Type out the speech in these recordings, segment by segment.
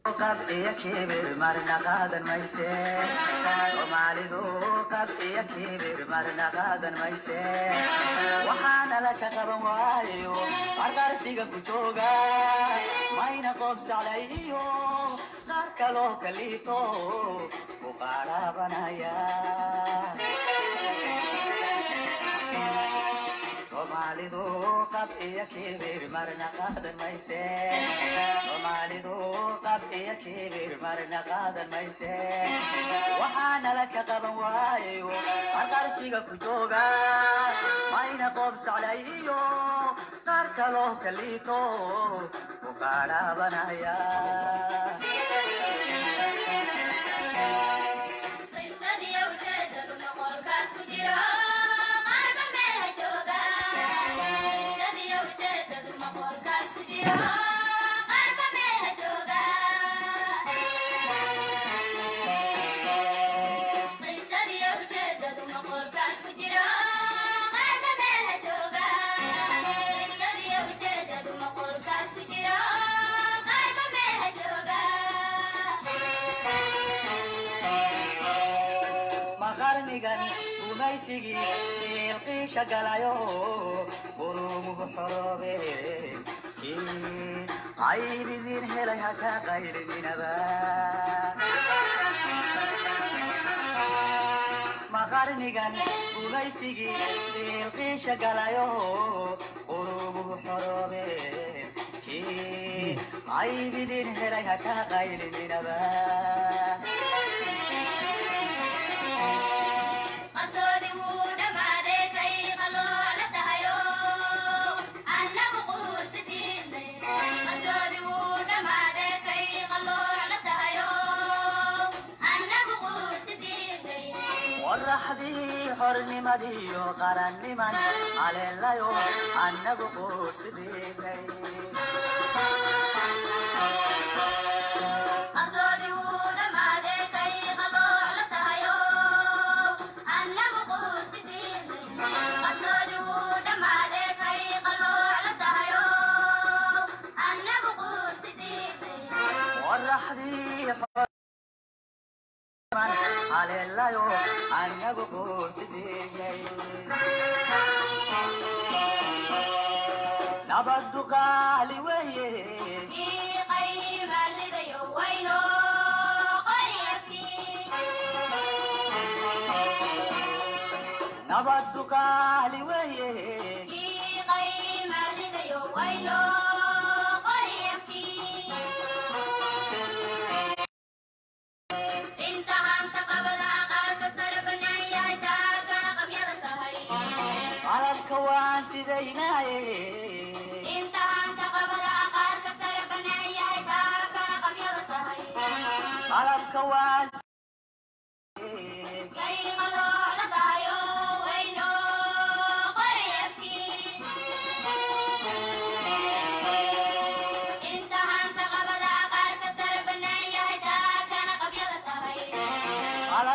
قبل كبر مرنا غادا ميسير ومالي ذو قبل كبر مرنا غادا ميسير وحانا لك قبن وايو أرقار سيقا كتوغا ماينا قبس عليو غارك لو كليتو وقارا بنايا Somalidu qabtiya kibir marna qadan mayse Somalidu qabtiya kibir marna qadan mayse waxana laka qaban waayo arqarsiga ku jooga mayna qob saclayo qarka loo kalito u qaarabanaya وميسيجي يلقي شغلايو برومه حروبه عيب دين هلاي هكا غير من أبا مغارنيغان وميسيجي يلقي شغلايو برومه حروبه عيب دين هلاي هكا غير من أبا حرني مديو قرني من على الليو عنك قوس ديني أصولي ونما ديكي قلوع لتهيو عنك قوس ديني أصولي ونما ديكي قلوع لتهيو عنك قوس ديني والرحدي على الليو عنك قوس ديني نبضك علي وهي في قيم الردي وينو قريبي نبضك علي وهي في قيم الردي وينو انت انت قبل اخر كسر بناي هيدا كان قبيض تهي على الكواس جاي قالوا لتهيو وينو قريبتي انت انت قبل اخر كسر بناي هيدا كان قبيض تهي على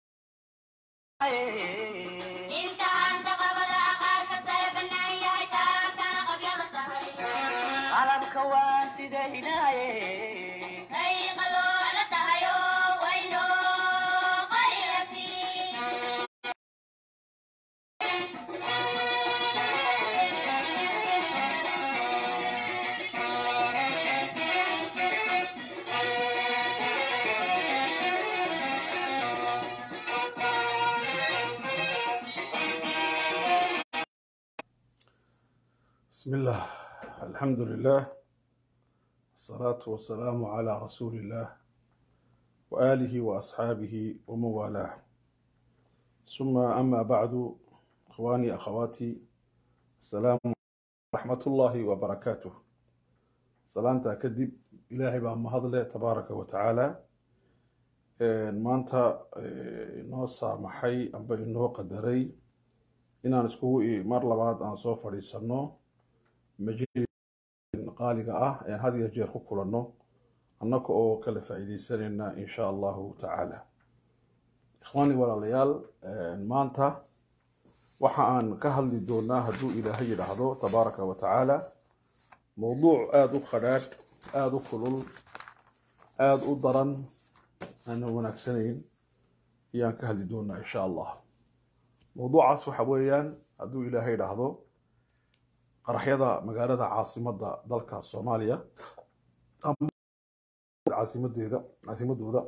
بسم الله الحمد لله الصلاة والسلام على رسول الله وآله وأصحابه ومن والاه ثم أما بعد إخواني أخواتي السلام ورحمة الله وبركاته سلامتا كدب إلهي بأم هذله تبارك وتعالى مانتا نوصى محي أم بإنه قدري إنا نسكوه مر لبعض أن صوف فريسانو مجلس قالقة يعني هذه الجير كلنا أنك أو كلفة إلي سننا إن شاء الله تعالى إخواني والليال مانتا وحان كهل دونا هدو إلى هي لهدو تبارك وتعالى موضوع آدو خلات آدو كلل aad u daran aan wanaagsanayn ayaan ka hadli doonaa insha allah. mawduucaas waxa weeyaan hadduu ilaahay idhaahdo qaraxyada magaalada caasimadda dalka Soomaaliya ama caasimadooda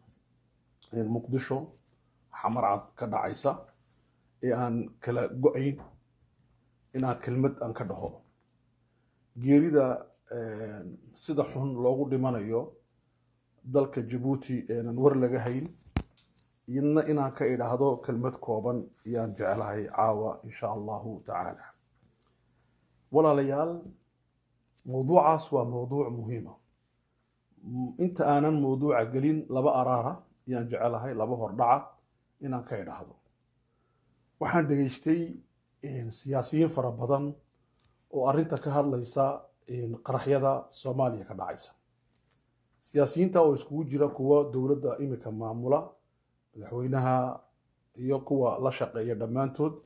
Muqdisho xamar cad ka dhacaysa ee aan kala go'ayn inaan kelmad aan ka dhaho. geerida sida xun loogu dhimanayo dalka Djibouti aan war laga hayn inaan ka idhaahdo kelmad kooban ayaan jecelahay caawa insha allahu tacaala. walaalayaal, mawduucaas waa mawduuc muhiima. inta aanan mawduuca gelin laba araara ayaan jecelahay, laba hordhaca inaan ka idhaahdo. waxaan dhegaystay siyaasiyiin fara badan oo arrinta ka hadlaysa qaraxyada Soomaaliya ka dhacaysa. siyaasiyiinta oo iskugu jira kuwa dowladda imika maamula, madaxweynaha iyo kuwa la shaqeeya dhammaantood,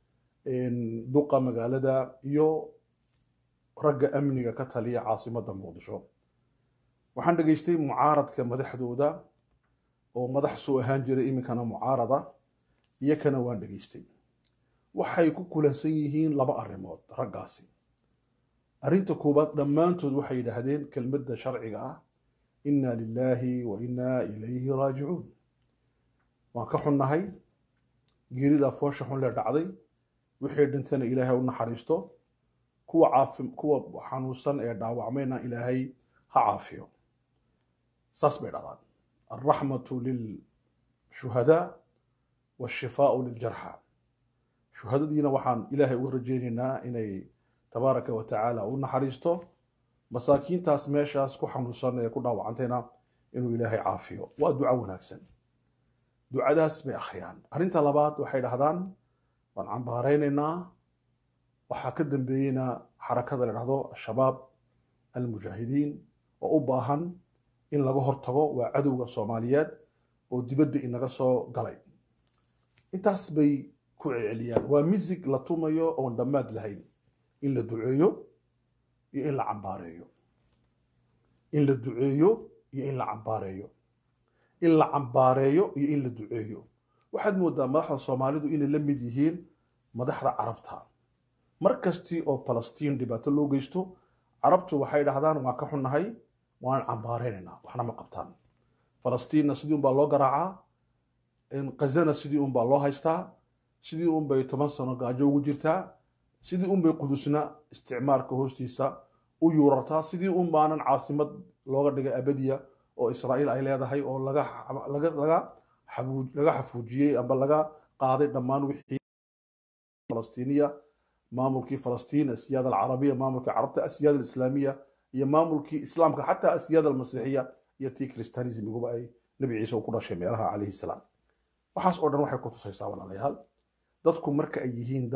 duqa magaalada iyo ragga amniga ka taliya caasimadda Muqdisho. waxaan dhegaystay mucaaradka madaxdooda oo madax soo ahaan jiray imikana mucaarada, iyakana waan dhegaystay. waxay ku kulansan yihiin laba arrimood raggaasi. arrinta koobaad, dhammaantood waxay yidhaahdeen kelmadda sharciga ah inna lillahi wa inna ilayhi raajicuun. waan ka xunnahay geerida foosha xun lee dhacday, wixii dhintana ilaahay u naxariisto, kuwa xanuunsan ee dhaawacmayna ilaahay ha caafiyo. saas bay dhahdaan, alraxmatu lilshuhadaa waashifaau liljarxa. shuhadadiina waxaan ilaahay uga rajaynaynaa inay tabaaraka wa tacaala u naxariisto, masaakiintaas meeshaas ku xanuunsan ee ku dhaawacantayna inuu ilaahay caafiyo. waa duco wanaagsan, ducadaas bay akhriyaan. arrinta labaad waxay dhahdaan waan cambaaraynaynaa waxaa ka dambeeyeyna xarakada la dhahdo shabaab almujaahidiin oo u baahan in laga hortago. waa cadowga Soomaaliyeed oo dibadda inaga soo galay. intaas bay ku celceliyaan. waa misig la tumayo oon dhammaad lahayn, in la duceeyo iyo in la cambaareeyo, in la duceeyo iyo in la cambaareeyo, in la cambaareeyo iyo in la duceeyo. waxaad moodaa madaxda Soomaalidu inay la mid yihiin madaxda carabta. mar kastii oo Palestine dhibaato loo geysto, carabtu waxay dhahdaan waan ka xunnahay, waan cambaaraynaynaa, waxna ma qabtaan. Palestiinna sidii unbaa loo garaacaa, Gazana sidii unbaa loo haystaa, sidii unbay 10 sano gaajo ugu jirtaa, sidii unbay Qudusna isticmaalka hoostiisa u yuurartaa, sidii unbaanan caasimad looga dhigay abadiya oo Israa'iil ay leedahay oo laga xafuujiyey amba laga qaaday dhammaan wixii Falastiiniya, maamulkii Falastiin, asiyada alcarabiya, maamulkii carabta, asiyada alislaamiya iyo maamulkii islaamka, xataa asiyada almasiixiya iyo tii kristaanizmiguba ay nabi ciise ku dhashay meelaha calayhi salaam. waxaas oo dhan waxay ku tusaysaa walaalayaal, dadku marka ay yihiin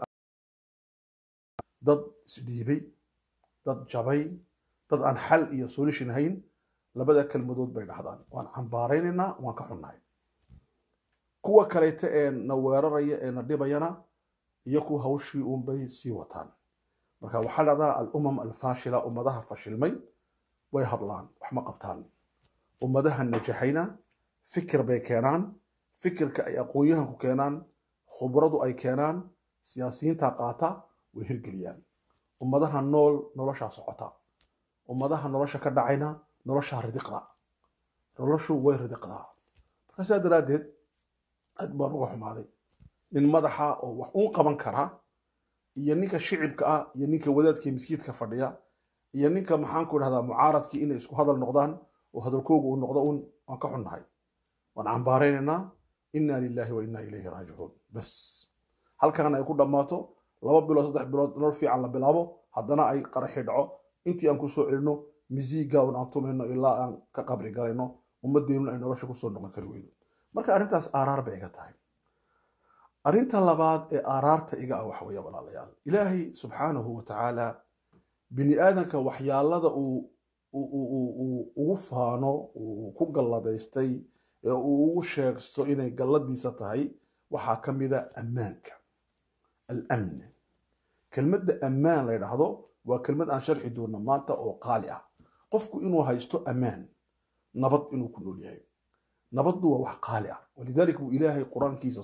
dad isdhiibay, dad jabay, dad aan xal iyo solution hayn, labada kelmadood bay dhahdaan, waan cambaaraynaynaa, waan ka xunnahay. kuwa kaleeta ee na weeraraya ee na dhibayana iyo kuwa hawshii unbay sii wataan. marka waxaa dhahdaa al-umam alfaashila, ummadaha fashilmay way hadlaan, wax ma qabtaan. ummadaha najaxayna fikir bay keenaan, fikirka ay aqoonyahanku keenaan, khubradu ay keenaan, siyaasiyiinta qaata, way hirgeliyaan. ummadaha nool noloshaa socota, ummadaha nolosha ka dhacayna noloshaa ridiqda, noloshu way ridiqdaa. marka sidaa daraaddeed aad baan uga xumaaday nin madaxa oo wax uun qaban kara iyo ninka shicibka ah iyo ninka wadaadkii miskiidka fadhiya iyo ninka maxaan ku idhahdaa mucaaradkii inay isku hadal noqdaan oo hadalkoogu uu noqdo uun waan ka xunnahay, waan cambaaraynaynaa, inna lillahi wa inna ilayhi raajicuun. bas halkaana ay ku dhammaato, 2 bilood 3 bilood nolol fiican la bilaabo, haddana ay qaraxi dhaco, intii aan ku soo celino misiiga aan tumayno ilaa aan ka qabri galayno, ummaddeennuna ay nolosha kusoo noqon kari weydo. marka arrintaas aaraar bay iga tahay. arrinta labaad ee aaraarta iga ah waxa weeye walaalayaal, ilaahay subxaanahu wa tacaala bini aadanka waxyaalada uu ugu faano, uu ku galladaystay ee uu ugu sheegsto inay galladiisa tahay, waxaa ka mid a ammaanka, al-amn. kelmadda ammaan la yidhaahdo waa kelmad aan sharxi doonno maanta oo qaali ah. qofku inuu haysto ammaan, nabad inuu ku nool yahay nabaddu waa wax qaali ah walidaalika buu ilaahay qur-aankiisa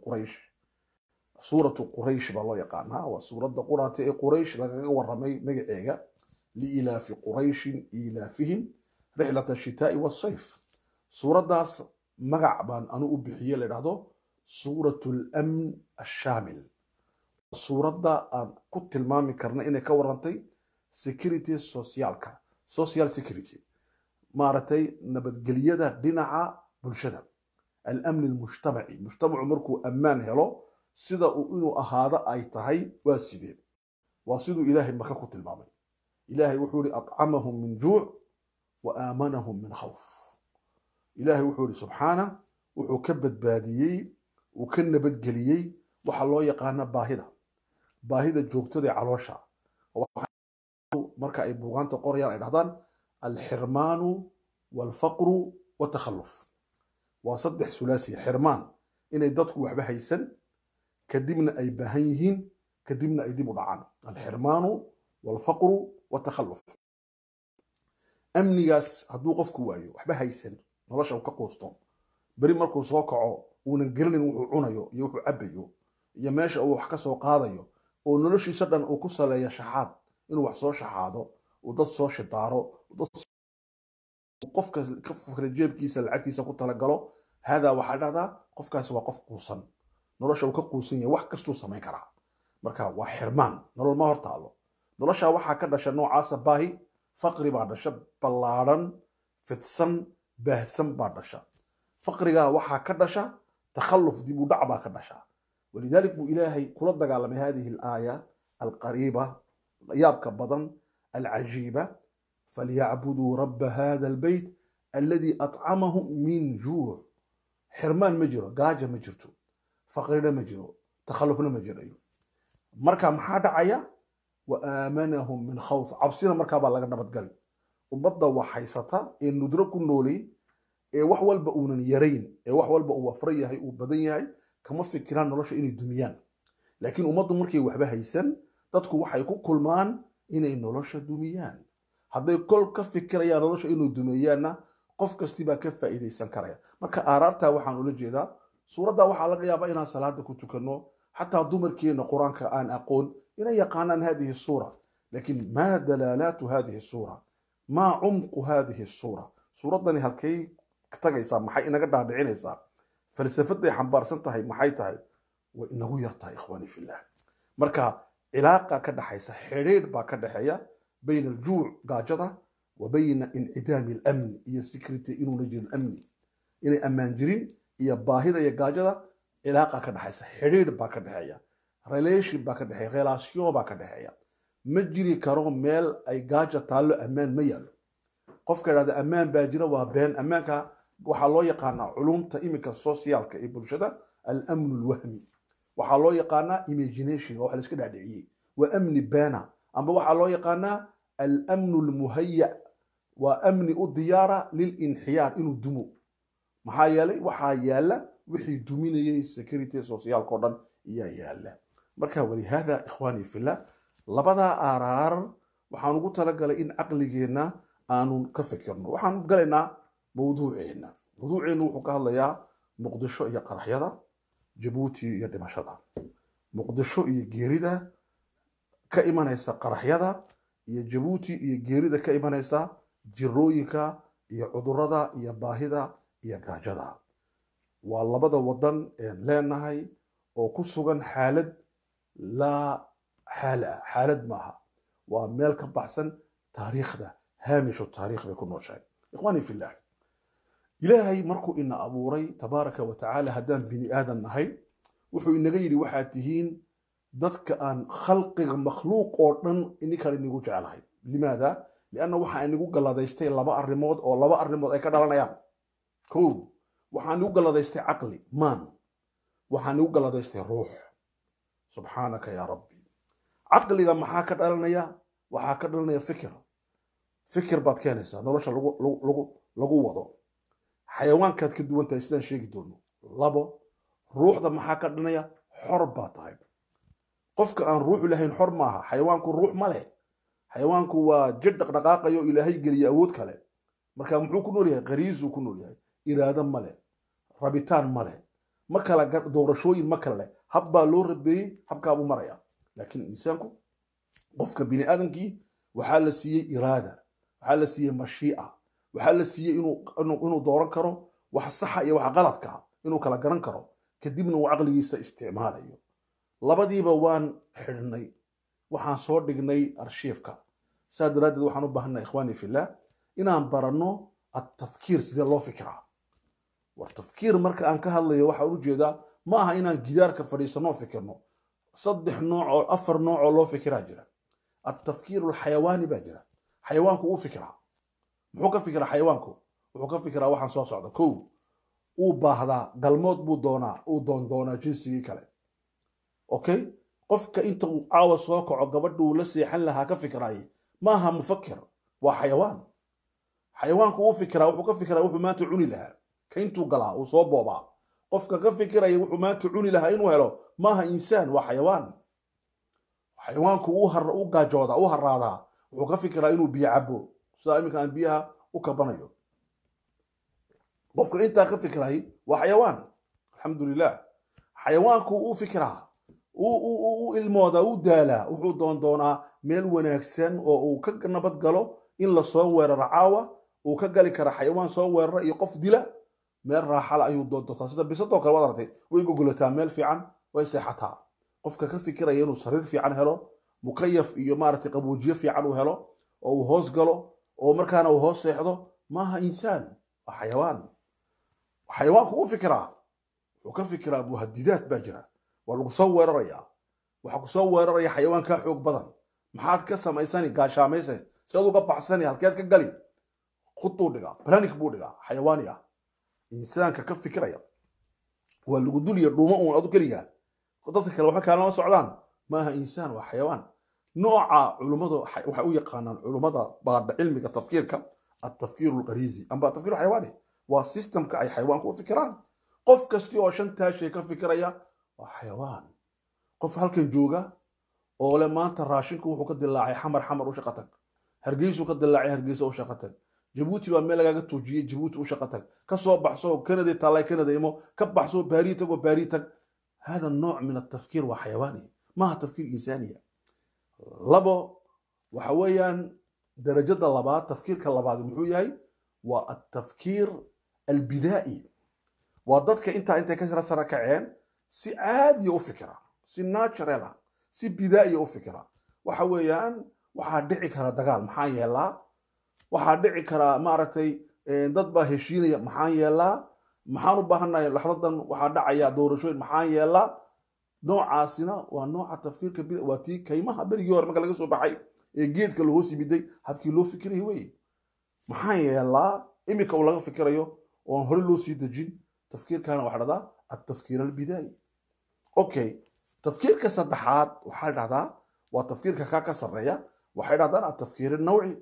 suuratu quraysh baa loo yaqaanaa waa suuradda quraata ee quraysh lagaga warramay magaceega liilaafi qurayshin ilaafihim rixlata ashitaa'i waasayf suuraddaas magac baan anu u bixiye la idhahdo suuratu lamn ashaamil suuradda aan ku tilmaami karna inay ka warrantay security socialka social security maaragtay nabadgelyada dhinaca bulshada alamni almujtamaci mujtamacu markuu ammaan helo sida uu inuu ahaado ay tahay waa sidee waa siduu ilaahay maka ku tilmaamay ilaahay wuxuu yihi atcamahum min juuc wa aamanahum min khawf ilaahay wuxuu yihi subxaana wuxuu ka badbaadiyey uu ka nabadgeliyey waxa loo yaqaana baahida joogtada ee caloosha marka ay buugaanta qorayaan ay dhahdaan alxirmaanu waalfaqru watakhalluf waa saddex sulaasiya xirmaan inay dadku waxba haysan kadibna ay baahan yihiin kadibna ay dib u dhacaan alxirmaanu waalfaqru watakhalluf amnigaas hadduu qofku waayo waxba haysan nolosha uu ka quusto beri markuu soo kaco uunan gelinin wuxuu cunayo iyo wuxuu cabbayo iyo meesha uu wax ka soo qaadayo oo noloshiisa dhan uu ku saleeyo shaxaad inuu wax soo shaxaado uu dad soo shidaaro qofka jeebkiisa lacagtiisa ku talagalo haadaa waxaa dhahdaa qofkaasi waa qof quusan nolosha uu ka quusan yahay wax kastuu samayn karaa marka waa xirmaan nolol ma hor taalo nolosha waxaa ka dhasha noocaasa baahi faqri baa dhasha ballaadhan fidsan baahsan baa dhasha faqrigaa waxaa ka dhasha takhalluf dib u dhac baa ka dhasha ولذلك بو إلهي كل دقال هذه الآية القريبة يابك بضن العجيبة فليعبدوا رب هذا البيت الذي أطعمهم من جوع حرمان مجرى قاجة مجرته فقرنا مجرى تخلفنا مجرى مركا محاد عيا وآمنهم من خوف عبسينا مركا بالله نبت قلي وبضا وحيستا إن ندركوا النولين وحوال بقونا يرين وحوال بقوا فريا هي وبدنيا هي kama fikiraan nolosha inay dumiyaan laakiin ummaddu markay waxba haysan dadku waxay ku kulmaan inay nolosha dumiyaan hadday kol ka fikirayaan nolosha inuu dumiyaanna qof kasti baa ka faa'iideysan karaya marka aaraarta waxaan ula jeedaa suuradda waxaa laga yaabaa inaan salaada ku tukano xataa dumarkeena qur-aanka aan aqoon inay yaqaanaan hadihi suura laakiin maa dalaalaatu hadihi suura maa cumqu hadihi suura suuraddani halkay tagaysaa maxay inaga dhaadhicinaysaa falsafaday xambaarsan tahay maxay tahay way inagu yartahay ikhwaani fillah marka cilaaqa ka dhaxaysa xiriir baa ka dhaxeeya bayna aljuuc gaajada wa bayna incidaami alamn iyo security inuuna jirin amni inay ammaan jirin iyo baahida iyo gaajada cilaaqa ka dhaxaysa xiriir baa ka dhaxeeya relation baa ka dhaxeeya relation baa ka dhaxeeya ma jiri karo meel ay gaaja taallo ammaan ma yaalo qofka yidhahda ammaan baa jira waa been ammaanka waxaa loo yaqaanaa culumta iminka socialka ee bulshada alamnu alwahmi waxaa loo yaqaanaa imagination waa wax la iska dhaadhiciyey waa amni beena amba waxaa loo yaqaanaa alamnu almuhaya waa amni u diyaara lilinxiyaar inuu dumo maxaa yeelay waxaa yaala wixii duminayay security socialka oo dhan iyaa yaala marka walihaada ikhwaani fillah labadaa aaraar waxaan ugu talagalay in caqligeenna aanu ka fikirno waxaan galaynaa موضوعنا وحكى الله يا مقدشو يا قرحيدا جيبوتي يا دمشقة مقدشو يا جيريدا كإيمان هيسا قرحيدا يا جيبوتي يا جيريدا كإيمان هيسا جيرويكا يا عذردا يا باهدا يا جاجدا والله بدا وطن لأن هاي أو كسوغن حالد لا حالد معها ومالك بحسن تاريخ ده هامش التاريخ بيكون نوشاي إخواني في الله إلهي مركو إن أبوري تبارك وتعالى هدان بني آدم نهي وحو إن غيري وحاتهين ضدك أن خلق مخلوق أردن إني كان نقول جعلها لماذا؟ لأنه وحا إن نقول الله دايستي لبا الرمود أو لبا الرمود أي كدالنا يام كو وحا نقول الله دايستي عقلي مان وحا نقول الله دايستي روح سبحانك يا ربي عقلي لما حاكد لنا يا وحاكد لنا يا فكر بعد كنسة نروش لغو وضو حيوان كانت كدوان تايستان شيء دونه لابو روح ده محاكا دنيا حربة طيب قفك أن روح لهين حر معها حيوانكو روح ماله حيوانكو وجد دقاقة يو إلهي قلي أود كله marka muxuu ku nool yahay qariisuu ku nool yahay iraado male rabitaan male ma kala doorashooyin ma kala leh hab baa loo rabeeyey habkaabuu maraya laakiin insaanku qofka bini aadamkii waxaa la siiyey iraada waxaa la siiyey mashiica waxaa la siiyey inuu dooran karo wax saxa iyo wax qaladka inuu kala garan karo kadibna uu caqligiisa isticmaalayo labadiiba waan xidhnay waxaan soo dhignay arshiifka saa daraaddeed waxaan u baahannahay ikhwaani fillah inaan baranno atafkiir sidee loo fikiraa war tafkiir marka aan ka hadlayo waxaan ujeedaa ma aha inaan gidaarka fadhiisanoo fikirno 3 nooc oo 4 nooc oo loo fikiraa jira التفكير الحيواني باجرا حيوانك او فكره محو كفكره حيوانك وحو كفكره waxaan soo socdo koow uu baahda galmood buu doonaa uu doona jinsiga kale okay qofka inta uu caawa soo kaco gabadhu la seexan lahaa ka fikraay ma aha mufakkir waa xayawaan xayawaanku uu fikraa wuxuu ka fikraa wuxuu maanta cuni lahaa ka intuu galaa uu soo boobaa qofka ka fikraya wuxuu maanta cuni lahaa inuu helo ma aha insaan waa xayawaan xayawaanku uu gaajooda uu haraadaa wuxuu ka fikiraa inuu biyo cabo sida iminka aan biyaha u kabanayo qofka intaa ka fikiray waa xayawaan alxamdulilah xayawaanku uu fikiraa uu ilmooda uu daalaa wuxuu doonaa meel wanaagsan oo uu ka nabad galo in la soo weeraro caawa uu ka gali kara xayawaan soo weerara iyo qof dila meel raaxala ayuu doontaa sida bisadoo kale waad aragtay way gogolataa meel fiican way seexataa qofka ka fikiraya inuu sariir fiican helo mukayaf iyo maaragtay qaboojiye fiican uu helo oo uu hoos galo oo markaana uu hoos seexdo maaha insaan waa xayawaan xayawaanku uu fikiraa wuxuu ka fikiraa muhadidaad baa jira waa lagu soo weerarayaa waxaa ku soo weeraraya xayawaan kaa xoog badan maxaad ka samaysani gaashaamayse sidaad uga baxsani halkeed ka gali khutuu dhigaa planik buu dhigaa xayawaani ah insaanka ka fikiraya waa lagu duliya dhuumo uun adu keligaa dadka kale waxa kaalama socdaan maaha insaan waa xayawaan nooca culimadu waxa u yaqaanaan culimada baadha cilmiga tafkiirka التفكير الغريزي amba التفكير الحيواني waa systemka ay xayawaanku u fikiraan qof kasti oo shantaa shay ka fikiraya waa xayawaan qof halkan jooga oo le maanta raashinku wuxuu ka dilaacay xamar u shaqo tag hargeysu ka dilaacay hargeysa u shaqo tag jabuuti waa meel lagaga toojiyay jabuuti u shaqo tag ka soo baxso kanada talay kanada imo ka baxso baari tago baari tag هذا النوع من التفكير وحيواني ما هو تفكير إنساني لبو وحويا درجة اللبات تفكير كاللبات محوياي والتفكير البدائي وضدك انت كسر سركعين سي عادي وفكرة سي ناتشريلا سي بدائي وفكرة وحويا وحادعي كرا دقال محايا لا وحادعي كرا مارتي ضد هشينيا محايا لا maxaan u baahanahay laxdadan waxa dhacaya doorashooyin maxaan yeelaa noocaasina waa nooca tafkiirka waa tii kaymaha berigii hore marka laga soo baxay ee geedka loo hoos yimiday habkii loo fikirayay way maxaan yeelaa imika uu laga fikirayo oo hore loo sii dejin tafkiirkana waxa dhada at-tafkiir al-bidaayi okay tafkiirka saddexaad waxa dhada waa tafkiirka ka sareeya waxa dhadaan at-tafkiir an-nawci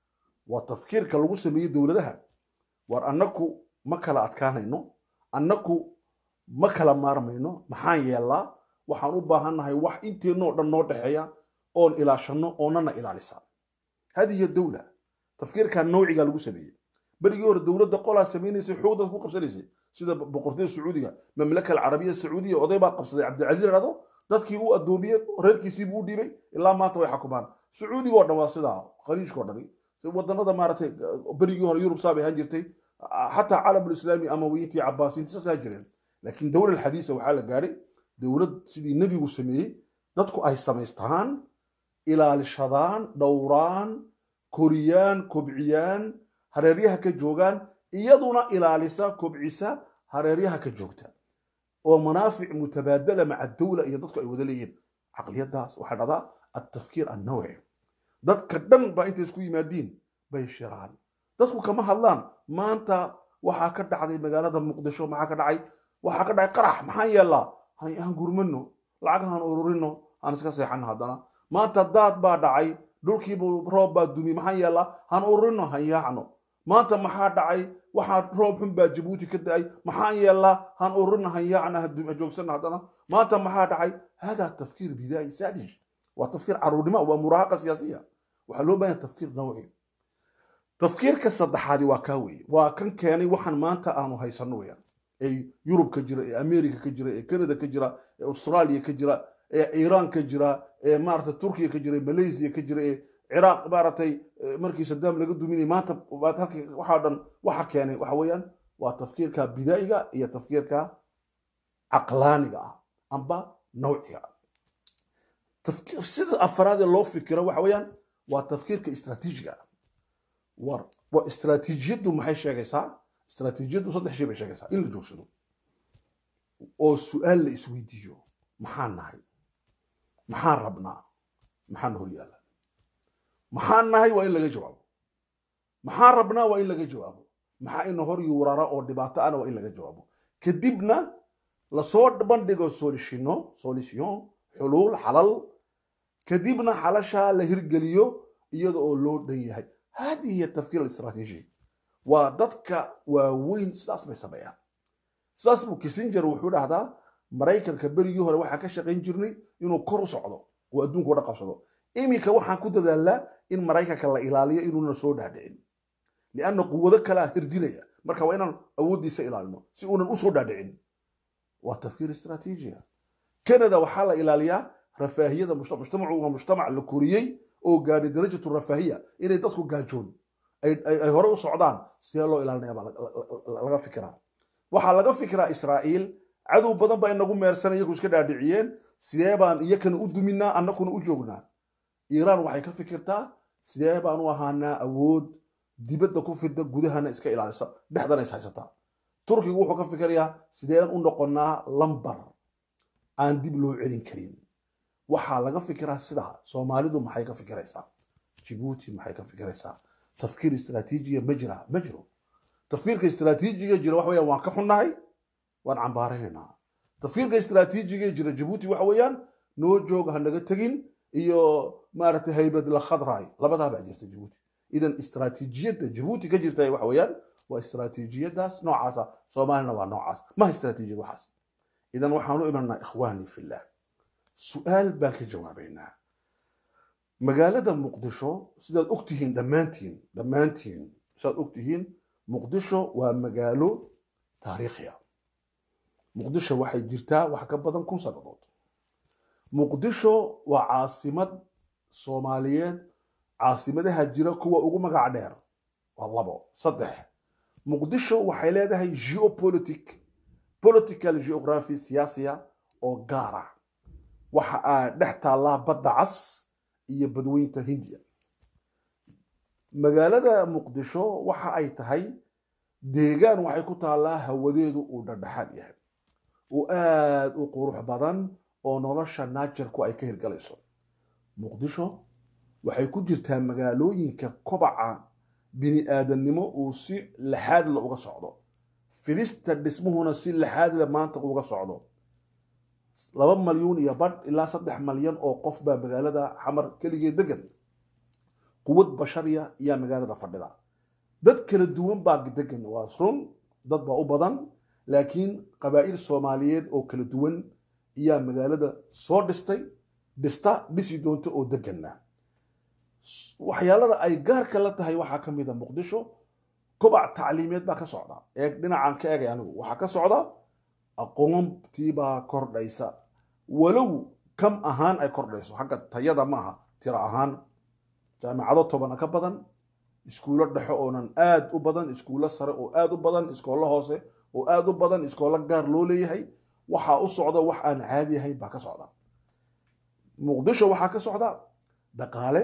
waa tafkiirka lagu sameeyay dawladaha war annaku ma kala adkaanayno annaku ma kala maarmayno maxaan yeelaa waxaan u baahannahay wax inteennoo dhan noo dhexeeya oon ilaashano oonana ilaalisa hadiya dawla tafkiirka nawciga lagu sameeyay berigii hore dawladda qolaa sameynaysa xoogda ku qabsanaysay sida boqortooyada sacuudiga mamlaka alcarabiya sacuudiya oday baa qabsaday cabdilcaziz rado dadkii uu adoomiyay reerkiisii buu dhiibay ilaa maanta way xukumaan sacuudiga oo dhan waa sidaa khaliijka oo dhan wadanada maaragtay berigii hore yurub saabay ahaan jirtay حتى عالم الإسلامي أمويتي عباسي تساجرين لكن دولة الحديثة وحالة قاري دولة سيدي النبي وسميه دتكو أي سميستان إلى الشضان دوران كوريان كوبعيان هريريها كجوغان إيضنا إلى لسا كوبعيسا هريريها كجوغتان ومنافع متبادلة مع الدولة إيا دتكو أي ودليين عقليات داس وحالة التفكير النوعي دتك الدم با انت اسكو يمادين بيشيران dadku kama hadlaan maanta waxa ka dhacday magaalada muqdisho maxaa ka dhacay waxa ka dhacay qarax maxaan yeelaa aan gurmano lacagahan ururino aan iska seexan hadana maanta daad baa dhacay dhulkiiba roob baa dumi maxaan yeelaa aan ururino hayaacno maanta maxaa dhacay waxa roob xun baa Djibouti ka dhacay maxaan yeelaa aan ururino hayaacna joogsan hadana maanta maxaa dhacay hada tafkiir bidaayi saadij waa tafkiir caruurnimo waa muraahaqa siyaasiya waxa loo baahan tafkiir nawci tafkiirka saddexaadi waa kaa weeye waa kan keenay waxaan maanta aanu haysano weyaan ee yurub ka jira ee america ka jira ee canada ka jira ee australia ka jira ee iran ka jira ee maaragtay turkiya ka jira ee malaysia ka jira ee ciraaq maaragtay markii sadaam laga duminay maanta halkii waxaa dhan waxa keenay waxa weeyaan waa tafkiirka bidaa'iga iyo tafkiirka caqlaaniga ah amba nawciga ah tafkiir sida afraad ee loo fikiro waxa weeyaan waa tafkiirka istiraatiijiga ah waa istiraatiijiyadu maxay sheegaysaa istiraatiijiyadu saddex shay bay sheegaysaa in la joogsado oo su'aal la isweydiiyo maxaan nahay maxaan rabnaa maxaan hor yaalla maxaan nahay waa in laga jawaabo maxaan rabnaa waa in laga jawaabo maxaa ina hor yuurara oo dhibaato ana waa in laga jawaabo kadibna lasoo bandhigo solution xuluul xalal kadibna xalashaa la hirgeliyo iyada oo loo dhan yahay هذه هي التفكير الاستراتيجي وضدك ووين ساس بيسميها ساس بو كيسنجر وحوله هذا مريكان كبير يهر waxa ka shaqeyn jirnay inuu kor u socdo oo adduunka wada qabsado imika waxaan ku dadaalaa in maraykanka la ilaaliyo inuu soo dhaadhicin lianna quwado kala hirdinaya marka waa inaan awoodiisa ilaalino si uunan u soo dhaadhicin waa tafkiir istiraatiiji kanada waxa la ilaaliyaa rafaahiyada mujtamacu waa mujtamac la koriyay oo gaari darajatu rafaahiya inay dadku gaajoon ay hore u socdaan sidee loo ilaalinaya laga fikiraa waxa laga fikiraa Israa'iil cadow badan baa inagu meersanaya ku iska dhaadhiciyeen sidee baan iyakana u duminaa annaguna u joognaa Iiraan waxay ka fikirtaa sidee baan u ahaanaa awood dibadda ku fidda gudahana iska ilaalisa dhexdana is haysataa Turkigu wuxuu ka fikirayaa sideen u noqonnaa lambar aan dib loo celin karin waxaa laga fikiraa sida Soomaalidu maxay ka fikiraysaa Djibouti maxay ka fikiraysaa tafkiir istiraatiijiga ma jiro tafkiirka istiraatiijiga jira wax weeyaan waan ka xunnahay waan cambaaraynaa tafkiirka istiraatiijiga jira Djibouti wax weeyaan noo joog ha naga tagin iyo maaragtay haybad la khadraay labadaa baa jirta Djibouti idan istiraatiijiyada Djibouti ka jirta wax weeyaan waa istiraatiijiyadaas noocaas Soomaalina waa noocaas ma istiraatiijiyad waxaas idan waxaanu imanaa ikhwaani fillah سؤال باكي جوابينا مقالة مقدشو سيداد اكتهين دمانتين سيداد اكتهين مقدشو ومقالو تاريخيا مقدشو واحد جرتا وحكا بدن كون سنضوط مقدشو وعاصمة صوماليات عاصمة هجرة كوا اغو مقع دير والله بو صدح مقدشو وحيلادها جيوبوليتيك بوليتيكال جيوغرافي سياسية او قارة waxa dhex taala badda cas iyo badweynta Hindiya magaalada Muqdisho waxa ay tahay deegaan waxay ku taalaa hawadeedu uu dhadhaxad yahay oo aad u qurux badan oo nolosha naajirku ay ka hirgalayso Muqdisho waxay ku jirtaa magaalooyinka kobaca bini aadamnimo oo si laxaad la uga socdo fidista dhismuhuna si laxaad la maanta uga socdo 2 مليون iyo bad ilaa 3 malyan oo qof baa magaalada xamar kaligeed degan quwad bashariya iyo magaalada fadhida dad kala duwan baa degan waa run dad baa u badan laakiin qabaa'il Soomaaliyeed oo kala duwan iyo magaalada soo dhisi doonto oo deganna waxyaalada ay gaarka la tahay waxa kamid ah Muqdisho kobac tacliimeed baa ka socda ee dhinacan ka eegay anigu waxa ka socda aqoontii baa kordhaysa walow kam ahaan ay kordhayso xagga tayada maaha tira ahaan jaamacado 10 ka badan iskuulo dhexe oonan aad u badan iskuulo sare oo aad u badan iskoolo hoose oo aad u badan iskoolo gaar loo leeyahay waxa u socda wax aan caadi ahayn baa ka socda Muqdisho waxa ka socda dhaqaale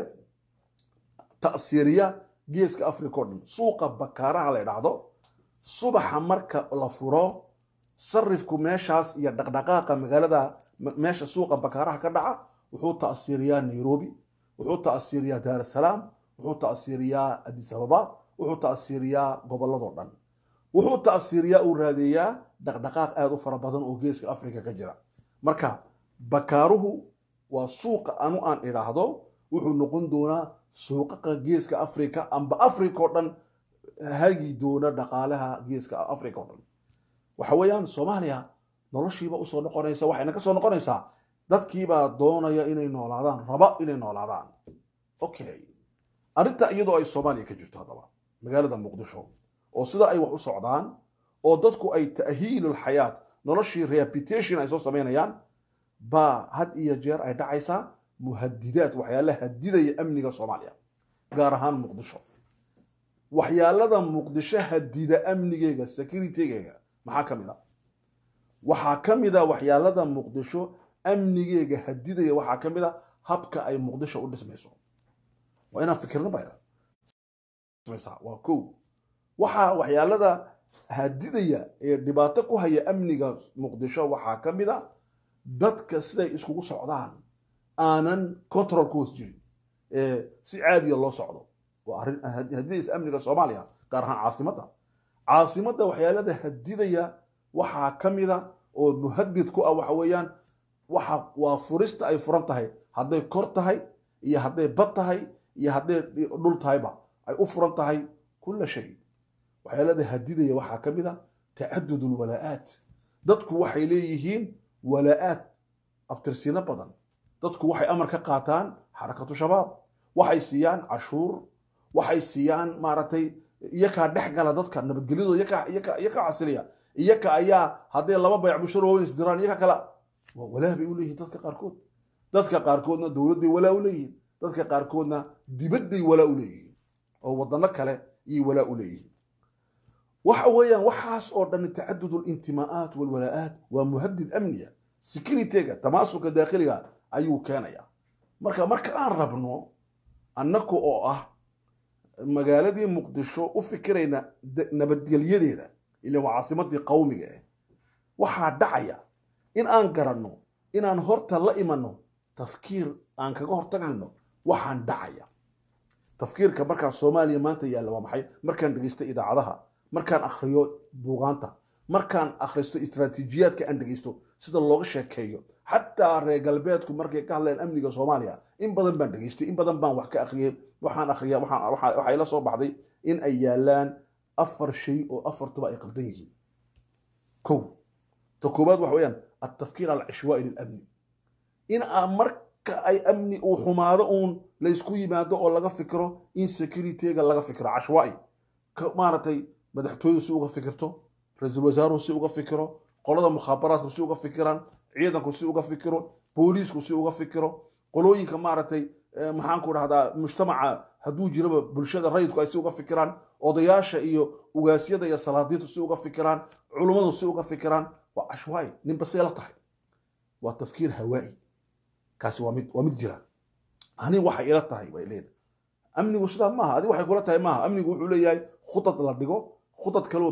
ta'siiriya geeska Afrika oo dhan suuqa bakaaraha la yiraahdo subaxa marka la furo sarifku meeshaas iyo dhaqdhaqaaqa magaalada meesha suuqa bakaaraha ka dhaca wuxuu ta'siiriyaa Nairobi wuxuu ta'siiriyaa Dar es Salaam wuxuu ta'siiriyaa Addis Ababa wuxuu ta'siiriyaa gobolada dhan wuxuu ta'siiriyaa uu raadiyaa dhaqdhaqaaq aad u fara badan oo geeska Afrika ka jira marka bakaaruhu waa suuqa aan iraahdo wuxuu noqon doonaa suuqa geeska Afrika amba Afrika oo dhan hagi doona dhaqaalaha geeska Afrika oo dhan waxa weeyaan Soomaaliya noloshiiba u soo noqonaysa waxayna ka soo noqonaysaa dadkiiba doonaya inay noolaadaan raba inay noolaadaan okay arinta iyadoo ay Soomaaliya ka jirto hadaba magaalada muqdisho oo sida ay wax u socdaan oo dadku ay ta'hiilul xayaat noloshii rehabilitation ay soo samaynayaan baa had iyo jeer ay dhacaysaa muhadidaad waxyaalaha hadidaya amniga soomaaliya gaar ahaan muqdisho waxyaalada muqdisho hadida amnigeega securitygeega maxaa ka mid ah waxaa ka mid ah waxyaalada muqdisho amnigeega hadidaya waxaa ka mid ah habka ay muqdisho u dhismayso waa inaan fikirno bayra waa kow waxaa waxyaalada hadidaya ee dhibaato ku haya amniga muqdisho waxaa ka mid ah dadka siday iskugu socdaan aanan control ku hoos jirin si caadiya loo socdo waa arrin hadidaysa amniga soomaaliya gaar ahaan caasimadda waxyaalada hadidaya waxaa ka mid a oo muhadid ku ah waxa weeyaan waa furista ay furan tahay hadday kor tahay iyo hadday bad tahay iyo hadday dhul tahayba ay u furan tahay kulla shay waxyaalada hadidaya waxaa ka mid a tacadud ulwalaa'aat dadku waxay leeyihiin walaa'aad abtirsiino badan dadku waxay amar ka qaataan xarakatu shabaab waxay siiyaan cashuur waxay siiyaan maaragtay iyakaa dhex gala dadka nabadgelyadooda iyaka casiliya iyaka ayaa hadday laba bayc busharo waaweyn isdiraan iyaka kala walaah bay u leeyihiin dadka qaarkoodna dowladday walaa u leeyihiin dadka qaarkoodna dibadday walaa u leeyihiin oo wadano kale iyo walaa u leeyihiin waxa weeyaan waxaas oo dhan tacadud alintimaa'aat walwalaa'aat waa muhadid amniya securityga tamaasuka daakhiliga ayuu keenayaa marka aan rabno annaku oo ah magaaladii muqdisho u fikirayna nabadgelyadeeda ila waa caasimadii qawmiga waxaa dhacaya in aan garanno inaan horta la imanno tafkiir aan kaga hortagayno waxaan dhacaya tafkiirka markaa soomaaliya maanta yaalla waa maxay markaan dhegeysto idaacadaha markaan akhriyo buugaanta markaan akhristo istaraatiijiyaadka aan dhegeysto sida looga sheekeeyo xataa reer galbeedku markay ka hadleen amniga soomaaliya in badan baan dhegeystay in badan baan wax ka akhriyay waxaa ila soo baxday in ay yaalaan 4 shay oo 4tuba ay qaldan yihiin kow ta koobaad waxa weeyaan التفكير على العشوائي للأمن إن أمرك أي أمني وحماده أون ليسكو يماده أو لغا فكره إن سكيورتيغا لغا فكره عشوائي كمارتي مدحتويدو سي uga fikirto رئيسul wasaaruhu si uga fikiro qolada mukhaabaraadku si uga fikiraan ciidanku si uga fikiro booliisku si uga fikiro qolooyinka maartay maxaan ku dhahdaa mujtamaca haduu jiraba bulshada rayidku ay si uga fikiraan odayaasha iyo ugaasyada iyo salaadiintu si uga fikiraan culimadu si uga fikiraan waa ashwaay nin basay la tahay waa tafkiir hawaa'i kaasi waa mid jira ani waxa ila tahay way leedahay amnigu sida maaha adi waxay kula tahay maaha amnigu wuxuu leeyahay khudad la dhigo khudad kale oo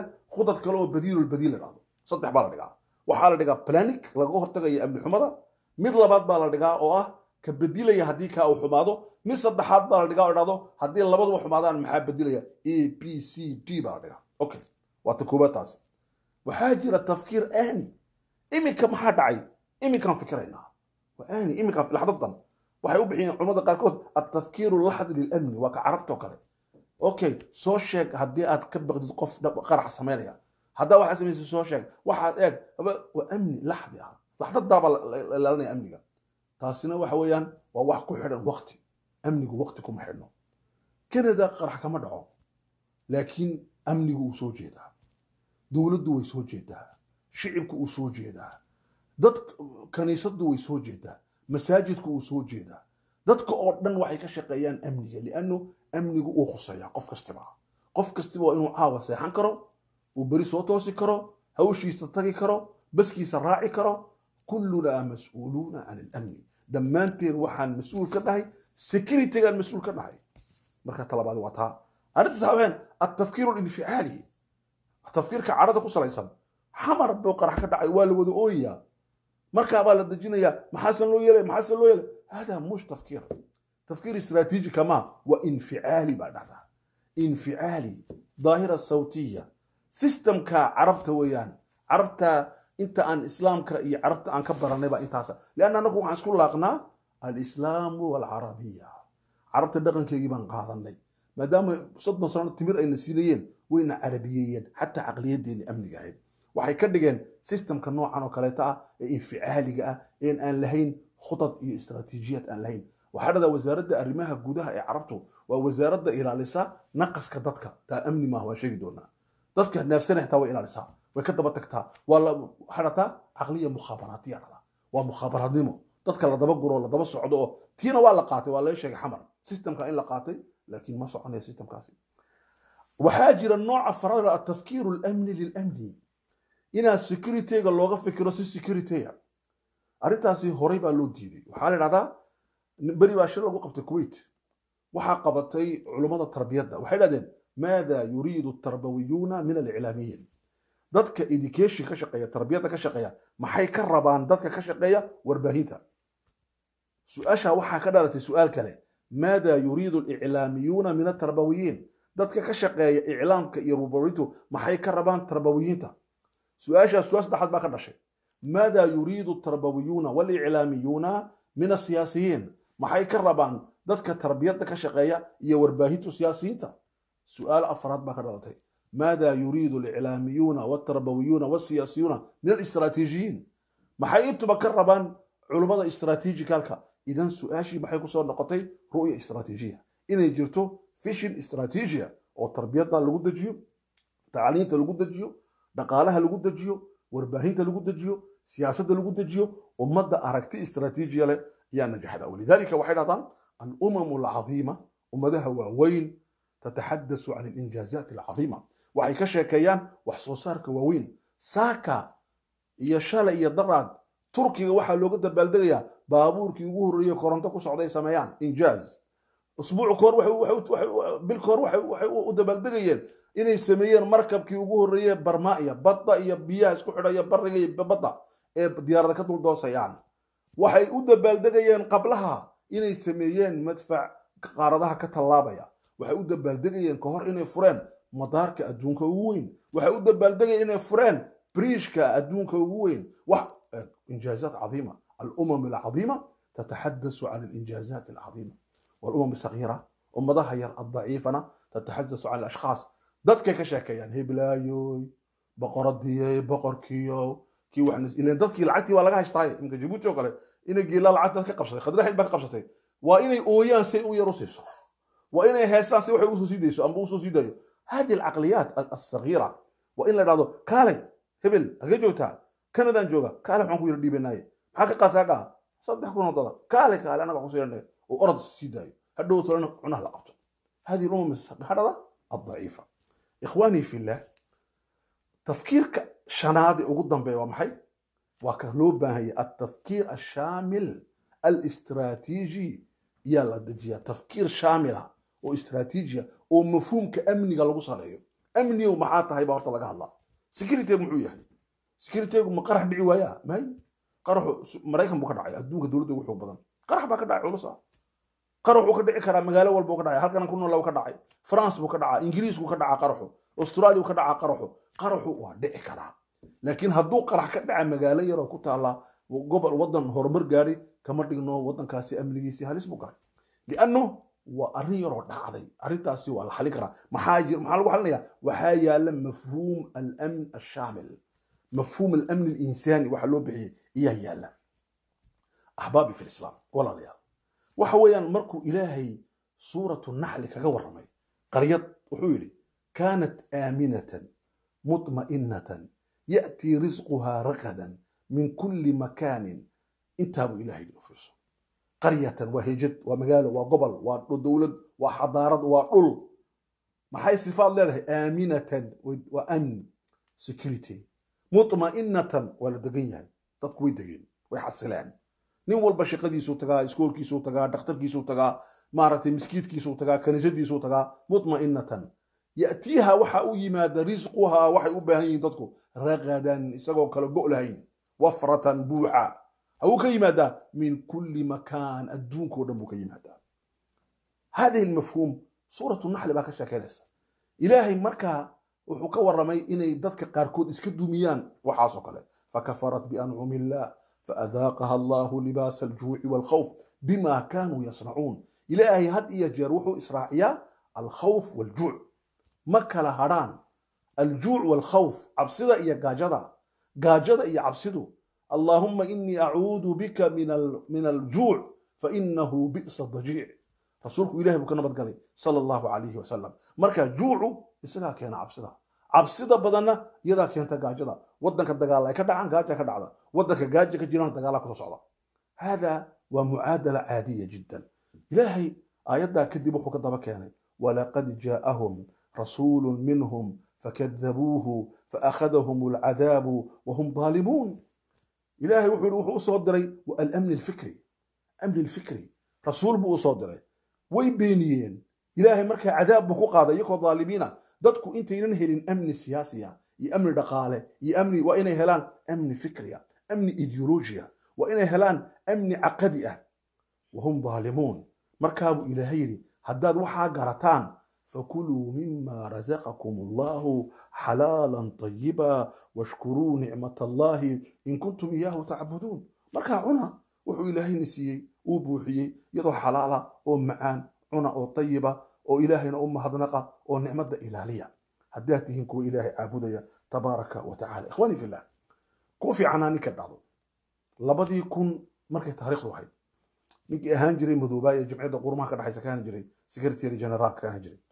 badiilul badiil la saddex baa la dhigaa waxaa la dhigaa planning laga hortagayo amni xumada mid labaad baa la dhigaa oo ah ka bedilaya haddii kaa uu xumaado mid saddexaad baa la dhigaa oo dhahdo haddii labaduba xumaadaan maxaa bedilaya ABCD baa la dhigaa okay waa ta koobaad taasi waxaa jira tafkiir aani iminka maxaa dhacay iminkaan fikiraynaa waa aani iminka laxdadan waxay u bixiyeen culimada qaarkood at-tafkiiru laxdi lilamni waa ka carabtoo kale okay soo sheeg haddii aad ka baqdid qof qarax samaynaya haddaa waxaa samaysa soo sheeg waxaad eeg waa amni laxdi ah laxdadaaba la ilaalinaya amniga taasina waxa weeyaan waa wax ku xidhan waqti amnigu waqti kuma xidhno kanada qarax kama dhaco laakiin amnigu uu soo jeedaa dowladdu way soo jeedaa shicibku uu soo jeedaa dad kaniisaddu way soo jeedaa masaajidku uu soo jeedaa dadka oo dhan waxay ka shaqeeyaan amniga li'anno amnigu uu khuseeyaa qof kastiba waa inuu caawa seexan karo uu beri soo toosi karo hawshiisa tagi karo baskiisa raaci karo kullunaa mas'uuluuna can alamni dhammaanteen waxaan mas-uul ka dhahay securitygaan mas-uul ka dhahay marka talabaad waa taa arrintaas haween atafkiiru linficaali tafkiirka carada ku salaysan xamar buu qarax ka dhacay waa la wada ooyayaa markaa baa la dejinayaa maxaasan loo yeelay hada mush tafkiir استراتيجي كمان وانفعالي بعدها انفعالي ظاهرة صوتية سيستم كعربت ويان عربت انت عن اسلام عربت عن كبر النبا انتاسا لان انا كو حنسكو لاقنا الاسلام والعربية عربت دقن كيبان قادني ما دام صدنا صرنا تمر اي نسيليين وين عربيين حتى عقليه دين امني قاعد waxay ka dhigeen systemka noocan oo kaleeta ah ee inficaaliga ah in aan lahayn khudad iyo istaraatiijiyad aan lahayn وحرد وزارة أرمها جودها عربته ووزارة إلى لسا نقص كدتك تا أمني ما هو شيء دونا دتك نفسنا يحتوي إلى لسا وكتبتك تا ولا حرتا عقلية مخابراتية هذا ومخابرات نمو دتك لا دبا غرو لا دبا سocdo تينا ولا قاتي ولا شيء حمر سيستم كان لا قاتي لكن ما سocon سيستم كاسي وحاجر النوع فرار التفكير الأمني للأمن إن security لوغا فكرة security أرنتاسي هريبا لو ديدي وحال هذا بري باشر لو قبت الكويت وحا قبطي علماء التربية ده وحيلا ماذا يريد التربويون من الإعلاميين dadka education ka shaqeeya tarbiyada ka shaqeeya maxay ka rabaan dadka ka shaqeeya warbaahinta su'aasha waxa ka dhalatay su'aal kale maada yuriidu al-i'laamiyuuna min at-tarbawiyiin dadka ka shaqeeya i'laamka iyo warbaahintu maxay ka rabaan tarbawiyiinta su'aasha saddexaad baa ka dhashay maada yuriidu at-tarbawiyuuna wal-i'laamiyuuna min as-siyaasiyiin maxay ka rabaan dadka tarbiyada ka shaqeeya iyo warbaahintu siyaasiyiinta su'aal afraad baa ka dhalatay ماذا يريد الإعلاميون والتربويون والسياسيون من الاستراتيجيين ما حينتو بكربان علماء استراتيجي كالكا إذن سؤاشي ما حيكون صور نقطي رؤية استراتيجية إن يجرتو فيشن استراتيجية وتربيتنا اللي قد جيو تعليمتنا اللي قد جيو نقالها اللي قد جيو ورباهينتنا اللي قد جيو سياستنا اللي قد جيو ومدى أركتي استراتيجية له يعني نجح ولذلك وحيدا الأمم العظيمة ومدها وين تتحدث عن الإنجازات العظيمة waxay ka sheekeeyaan wax soo saarka waaweyn saaka iyo shalay iyo daraad turkiga waxa looga dabaaldegayaa baabuurkii ugu horeeyay koronto ku socday sameeyaan injaaz usbuuc koor bil koor waxay u dabaaldegayeen inay sameeyeen markabkii ugu horeeyay barmaaya badda iyo biyaha isku xidhaya bariga iyo badda ee diyaarada ka dul doosayaan waxay u dabaaldegayeen qablaha inay sameeyeen madfac qaaradaha ka tallaabaya waxay u dabaaldegayeen ka hor inay fureen مدارك أدونك وين وحيود البلدقة إنه فران بريشكا أدونك وين إنجازات عظيمة الأمم العظيمة تتحدث عن الإنجازات العظيمة والأمم الصغيرة أمضاها هي الضعيفة تتحدث عن الأشخاص ضدك كشاكا يعني هي بلايوي بقرة دي بقر كيو كي وحنا إن ضدك العتي ولا جاي شطاي إنك جيبوتي وقال إن جيلا العتي كقبشتي خد راح يبقى قبشتي وإن أويان سي أويا روسيسو وإن هسا سي وحي وصو سيديسو أم بوصو سيدايو هذه العقليات الصغيرة وإلا بعضه كالي هبل أجوتا كندا جوجا كالي حنكو يردي بناي حقيقة ثقة صدق كونه ضل كالي أنا بقول سيرنا وأرض السيداي هدو ترى عنها لقطه هذه الأمم الصغيرة الضعيفة إخواني في الله تفكير شنادي وقدام بيوا محي وكهلوبا هي التفكير الشامل الاستراتيجي يلا دجيا تفكير شاملة واستراتيجية ومفهوم كأمني قال له صار أمني ومحاطة هاي بارت الله الله سكيرتي محوية سكيرتي مقرح بعوايا ما هي قرح مريكان بكرعي أدوك دولة وحوق بدن قرح بكرعي ولصا قرح بكرعي كرا مقالة والبكرعي هل كان كنا لو كرعي فرنسا بكرعي إنجليز بكرعي قرحه أستراليا بكرعي قرحه ودع كرا لكن هدو قرح كرعي مقالة يرى كتر الله وقبل وطن هرمر جاري كمرت إنه وطن كاسي أمني سي هالس بكرعي لأنه وأريرو دعدي أريتاسي ولا حلقرة محاجر محل وحلنا وحيا مفهوم الأمن الشامل مفهوم الأمن الإنساني وحلو به إياه يالا أحبابي في الإسلام ولا ليال وحويا مركو إلهي سورة النحل كغورمي قرية وحولي كانت آمنة مطمئنة يأتي رزقها رغدا من كل مكان انتهوا إلهي لنفسه قرية وهجت ومقالة وقبل ودولة وحضارة وقل ما حي صفات لها آمنة وأمن security مطمئنة ولا دقيقة تقوي دقيقة ويحصلان نيوال بشقة دي سوتها سكول كي سوتها دكتور كي سوتها مارة مسكيت كي سوتها كنيسة دي سوتها مطمئنة يأتيها وحا ماذا رزقها وحا أباهين تدكو رغدا يساقو كلا قولهين وفرة بوحة أو كيمادا من كل مكان الدونك ودمو كيمادا هذه المفهوم سورة النحل باكا شاكاليسا إلهي مركا وحكا ورمي إني دادك قاركود اسكدو ميان وحاسو كلا فكفرت بأنعم الله فأذاقها الله لباس الجوع والخوف بما كانوا يصنعون إلهي هد إيا جروح إسرائيل الخوف والجوع مكة لهران الجوع والخوف عبسدا إيا قاجدا إيا عبسدو اللهم إني أعوذ بك من الجوع فإنه بئس الضجيع رسولك إلهي بكنا بدقلي صلى الله عليه وسلم مركا جوعو إسلا كان عبسدا بدنا يدا كانت قاجدا ودنك الدقالة كدا عن قاجة كدا عدا ودنك قاجة كجيران الدقالة كتصعدا هذا ومعادلة عادية جدا إلهي آيات كذب وكذب كان ولقد جاءهم رسول منهم فكذبوه فأخذهم العذاب وهم ظالمون إلهي وحو صدري والأمن الفكري أمن الفكري رسول بو صدري ويبينيين إلهي مركا عذاب بكو قاضي يكو ظالمين دادكو انت ينهلين أمن سياسية يأمن دقالة يأمن وإن هلان أمن فكرية أمن إيديولوجيا وإن هلان أمن عقدية وهم ظالمون مركاب إلهي هداد وحا قرطان فكلوا مما رزقكم الله حلالا طيبا واشكروا نعمة الله إن كنتم إياه تعبدون مركا عنا وحو إلهي نسيي وبوحيي يضو حلالا ومعان عنا وطيبة وإلهينا هضنقة ونعمة إلهية هداتهم كو إلهي عابدية تبارك وتعالى إخواني في الله كوفي عناني كدعو لبدي يكون مركا تاريخ روحي نيجي أهان جري مذوبايا جمعية قرمها كده حيث كان جري سكرتيري جنرال كان جري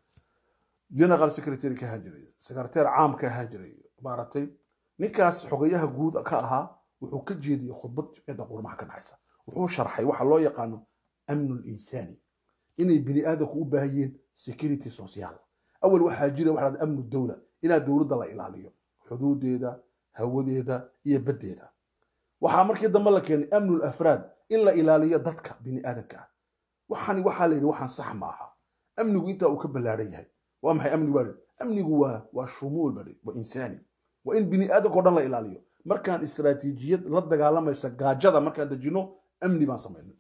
جنرال سكرتيري كان جري سكرتير عام كان جري بارتي نيكاس حقيقة جود كأها وحو كجيدي خطبة جمعية قرمها كده حيث وحو شرحي وحا الله يقانو أمن الإنساني إني بني آدم كوباهين سكيورتي سوسيال أول واحد جري واحد أمن الدولة إلى الدولة الله إلى حدود ده هودي ده يبدي ده وحامر كده ملك يعني أمن الأفراد إلا إلى ضدك بني آدم كه وحني وحالي وحن صح معها أمن أنت وكبل عليه وأم هي أمن وارد أمن جوا والشمول بدي وإنساني وإن بني آدم كودن الله إلى مركان استراتيجية لدى عالم يسجاجدا مركان دجنو أمني ما سمعنا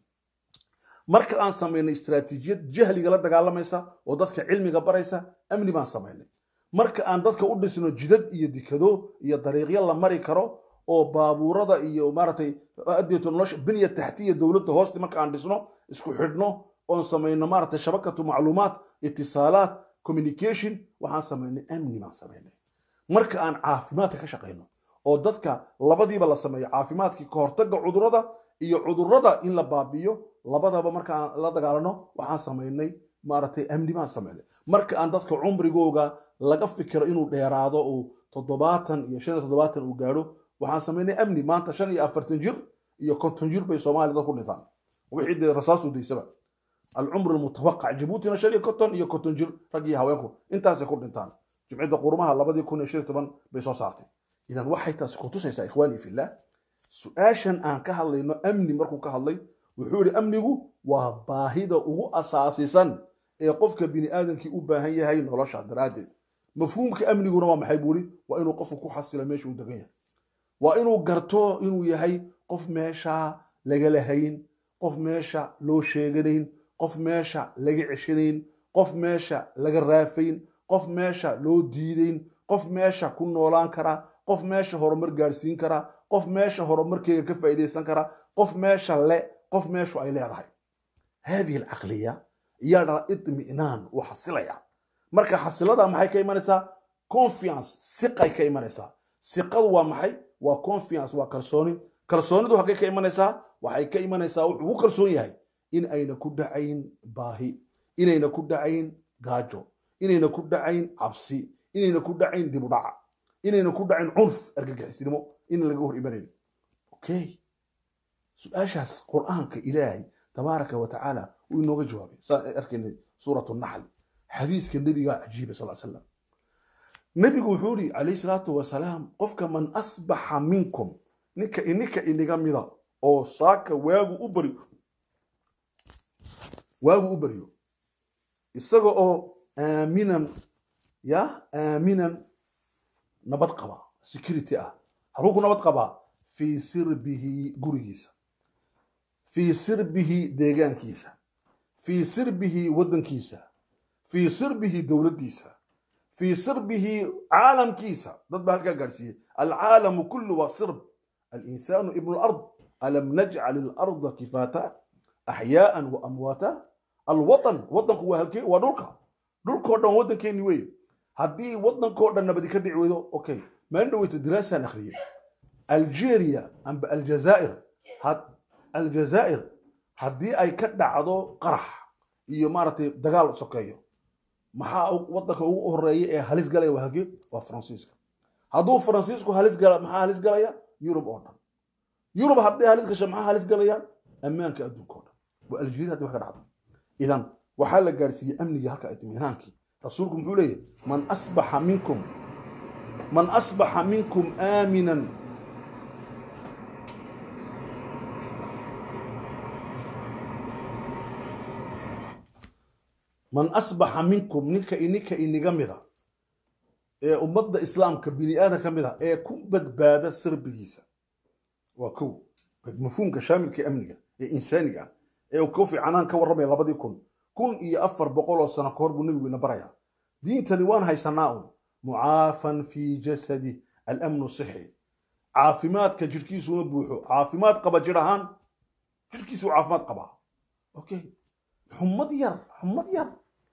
marka aan sameeyay istiraatiijiyad jahliga la dagaalamaysa oo dadka cilmiga baraysa amni baan sameeyay marka aan dadka u dhisno jidad iyo dikado iyo dariiqyo la mari karo oo baabuurada iyo maartay raadiyada nolosha biniya tahtiya dawladda hoosta marka aan dhisno isku xidhno oo sameeyno maartay shabakatu macluumaad ittisaalaat communication waxaan sameeynay amni baan sameeynay marka aan caafimaadka ka shaqeyno oo dadka labadiiba la sameeyo caafimaadkii ka hortagga cudurrada iyo cudurrada in la baabiyo labadaba marka aan la dagaalano waxaan sameeynay maartay amni baan sameeynay marka aan dadka umrigooga laga fikiro inuu dheeraado oo 70 iyo 75 uu gaaro waxaan sameeynay amni maanta 45 jir iyo 50 jir bay Soomaalida ku dhintaan wixii rasaas u deysaba العمر المتوقع جيبوتي نشري كوتون iyo 50 jir rag iyo haweenku intaas ku dhintaan jimcida qurmaha 2015 bay soo saartay idan waxay taas ku tusaysaa ikhwaani fillah su'aashan aan ka hadlayno amni markuu ka hadlay wuxuu yiri amnigu waa baahida ugu asaasisan ee qofka bini aadamkii u baahan yahay nolosha daraadeed mafhuumka amniguna waa maxay buuri waa inuu qofku ku xasilo meesha uu degan yahay waa inuu garto inuu yahay qof meesha laga lahayn qof meesha loo sheeganayn qof meesha laga ceshanayn qof meesha laga raafayn qof meesha loo diidayn qof meesha ku noolaan kara qof meesha horumar gaarsiin kara qof meesha horumarkeega ka faa'iideysan kara qof meesha le qof meeshu ay leedahay هذه العقلية يرى اطمئنان وحصلها marka xasilada maxay ka imanaysaa confiance siqay ka imanaysaa siqadu waa maxay waa confiance waa kalsoonidu xagee ka imanaysaa waxay ka imanaysaa wuxuu ku kalsoon yahay in ayna ku dhacayn baahi inayna ku dhacayn gaajo inayna ku dhacayn cabsi inayna ku dhacayn dib u dhac inayna ku dhacayn cunf argagixisnimo in laga hor imanay okay su'aashaas quraanka ilaahay tabaaraka wa ta'ala uu inooga jawaabay arkayna suuratu an-nahl حديث النبي عجيب صلى الله عليه وسلم نبي وحوري عليه الصلاة والسلام قفك من أصبح منكم نكا إنك مذا أو ساك واغو أبريو يستغو أو آمنا يا آمنا نبات قبا سكريتي هروك نبات قبا في سربه قريسا في سربه ديغان كيسا في سربه ودن كيسا في سربه دولة كيسا في سربه عالم كيسا ضد هالكا العالم كله وسرب الإنسان ابن الأرض ألم نجعل الأرض كفاتا أحياء وأمواتا الوطن وطن هو هالكي ودولكا دولكا وطن كيني وي هدي وطن كوردن نبدي كدي عويدو أوكي ما عنده الدراسة الأخيرة الجيريا أم الجزائر الجزائر haddii ay ka dhacdo qarax iyo maaragtay dagaal sokeeyo maxaa waddanka ugu horeeya ee halis galaya waa halkee waa faransiiska hadduu faransiisku halis gala maxaa halis galaya yurub oo dhan yurub haddii halis gasho maxaa halis galaya ammaanka adduunka oo dhan waa algeria haddii wax ka dhacdo idan waxaa la gaarsiiyey amniga halka itminaankii rasuulku muxuu leeyahay man asbaxa minkum aaminan من أصبح منكم نك إنيجا مذا أمضى إسلام كبني آدم كمذا كم بدبادة سربيسا وكو مفهوم كشامل كأمنية إنسانية وكوفي عنان كورمي لبدي كن يأفر بقول السنة كورب النبي ونبريا دين تنوان هاي سناؤن معافا في جسدي الأمن الصحي عافمات كجركيس ونبوحو عافمات قبا جرهان جركيس وعافمات قبا أوكي حمد ير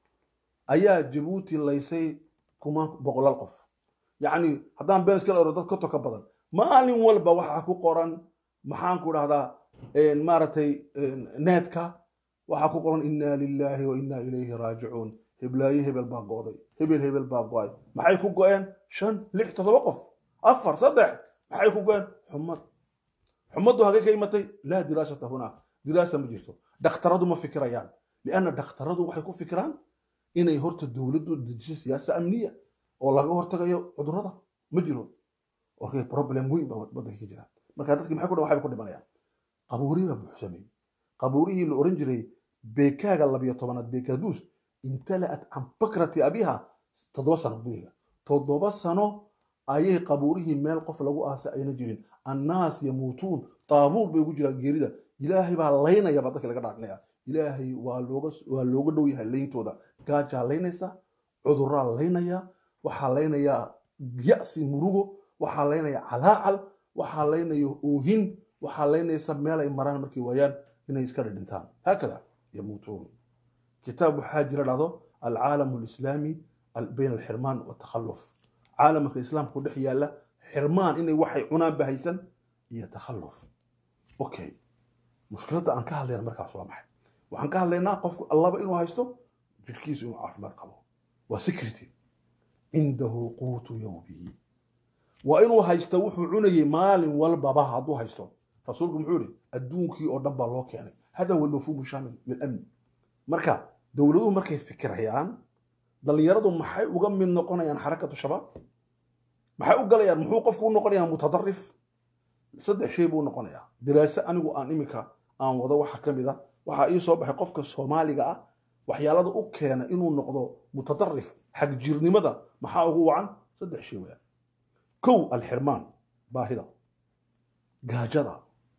أيا جيبوتي ليسي كما بقول القف يعني هذا بين سكال أردت كتو كبدن ما لين والبا وحا كو قران محان كو هذا مارتي ناتكا وحا كو قران إنا لله وإنا إليه راجعون هبلاي هبل باقودي هبل باقواي maxay ku go'een 5 6 7 qof afar saddex maxay ku go'een xumadu hagee ka imatay la diraasata huna diraasa ma jirto dhakhtaradu ma fikirayaan لأن dhakhtaradu waxay ku fikiraan inay horta dawladdu dejiso siyaasad amniya oo laga hortagayo cudurrada ma jiro okay problem weyn baa waddanka ka jira marka dadkii maxay ku dhawaxay ku dhimanayaan qabuuriga buuxsamay qabuurihii la oran jiray beekaaga 12aad beekaadus imtala'at an bakrati abiha 7 sano buuga 7 sano ayay qabuurihii meel qof lagu aasay ayna jirin annaas yamuutun taabuur bay ugu jiraan geerida ilaahay baa laynaya dadka laga dhaaqnaya ilaahay waa looga dhow yahay leyntooda gaaja leynaysa cudurra leynaya waxa leynaya ya'si murugo waxa leynaya calaacal waxa leynaya oohin waxa leynaysa meel ay maraan markii waayaan inay iska dhintaan hakada yamuutun kitaab xaajir dhado العالم الإسلامي بين الحرمان والتخلف عالم الإسلام كله يلا حرمان إنه وحي عنان بهيسن يتخلف أوكي مشكلة أن كهل لنا مركز صوامح وعن كهل لنا قف الله بإنه هايستو جركيس إنه عافمات قبو وسكرتي عنده قوت يومه وإنه هايستو عني مال والبابا هادو هايستو رسولكم حولي الدونكي أو دبا الله كياني هذا هو المفهوم الشامل للأمن مركز dawladuhu markay fikirayaan dhalinyaradu maxay uga mid noqonayaan xarakatu shabaab maxay u galayaan muxuu qofku u noqonayaa mutadarrif saddex shay buu noqonayaa diraasa anigu aan imika aan wado waxa kamid ah waxa ii soo baxay qofka Soomaaliga ah waxyaalada u keena inuu noqdo mutadarrif xaq jirnimada maxaa ugu wacan saddex shay weeyaan kow alxirmaan baahida gaajada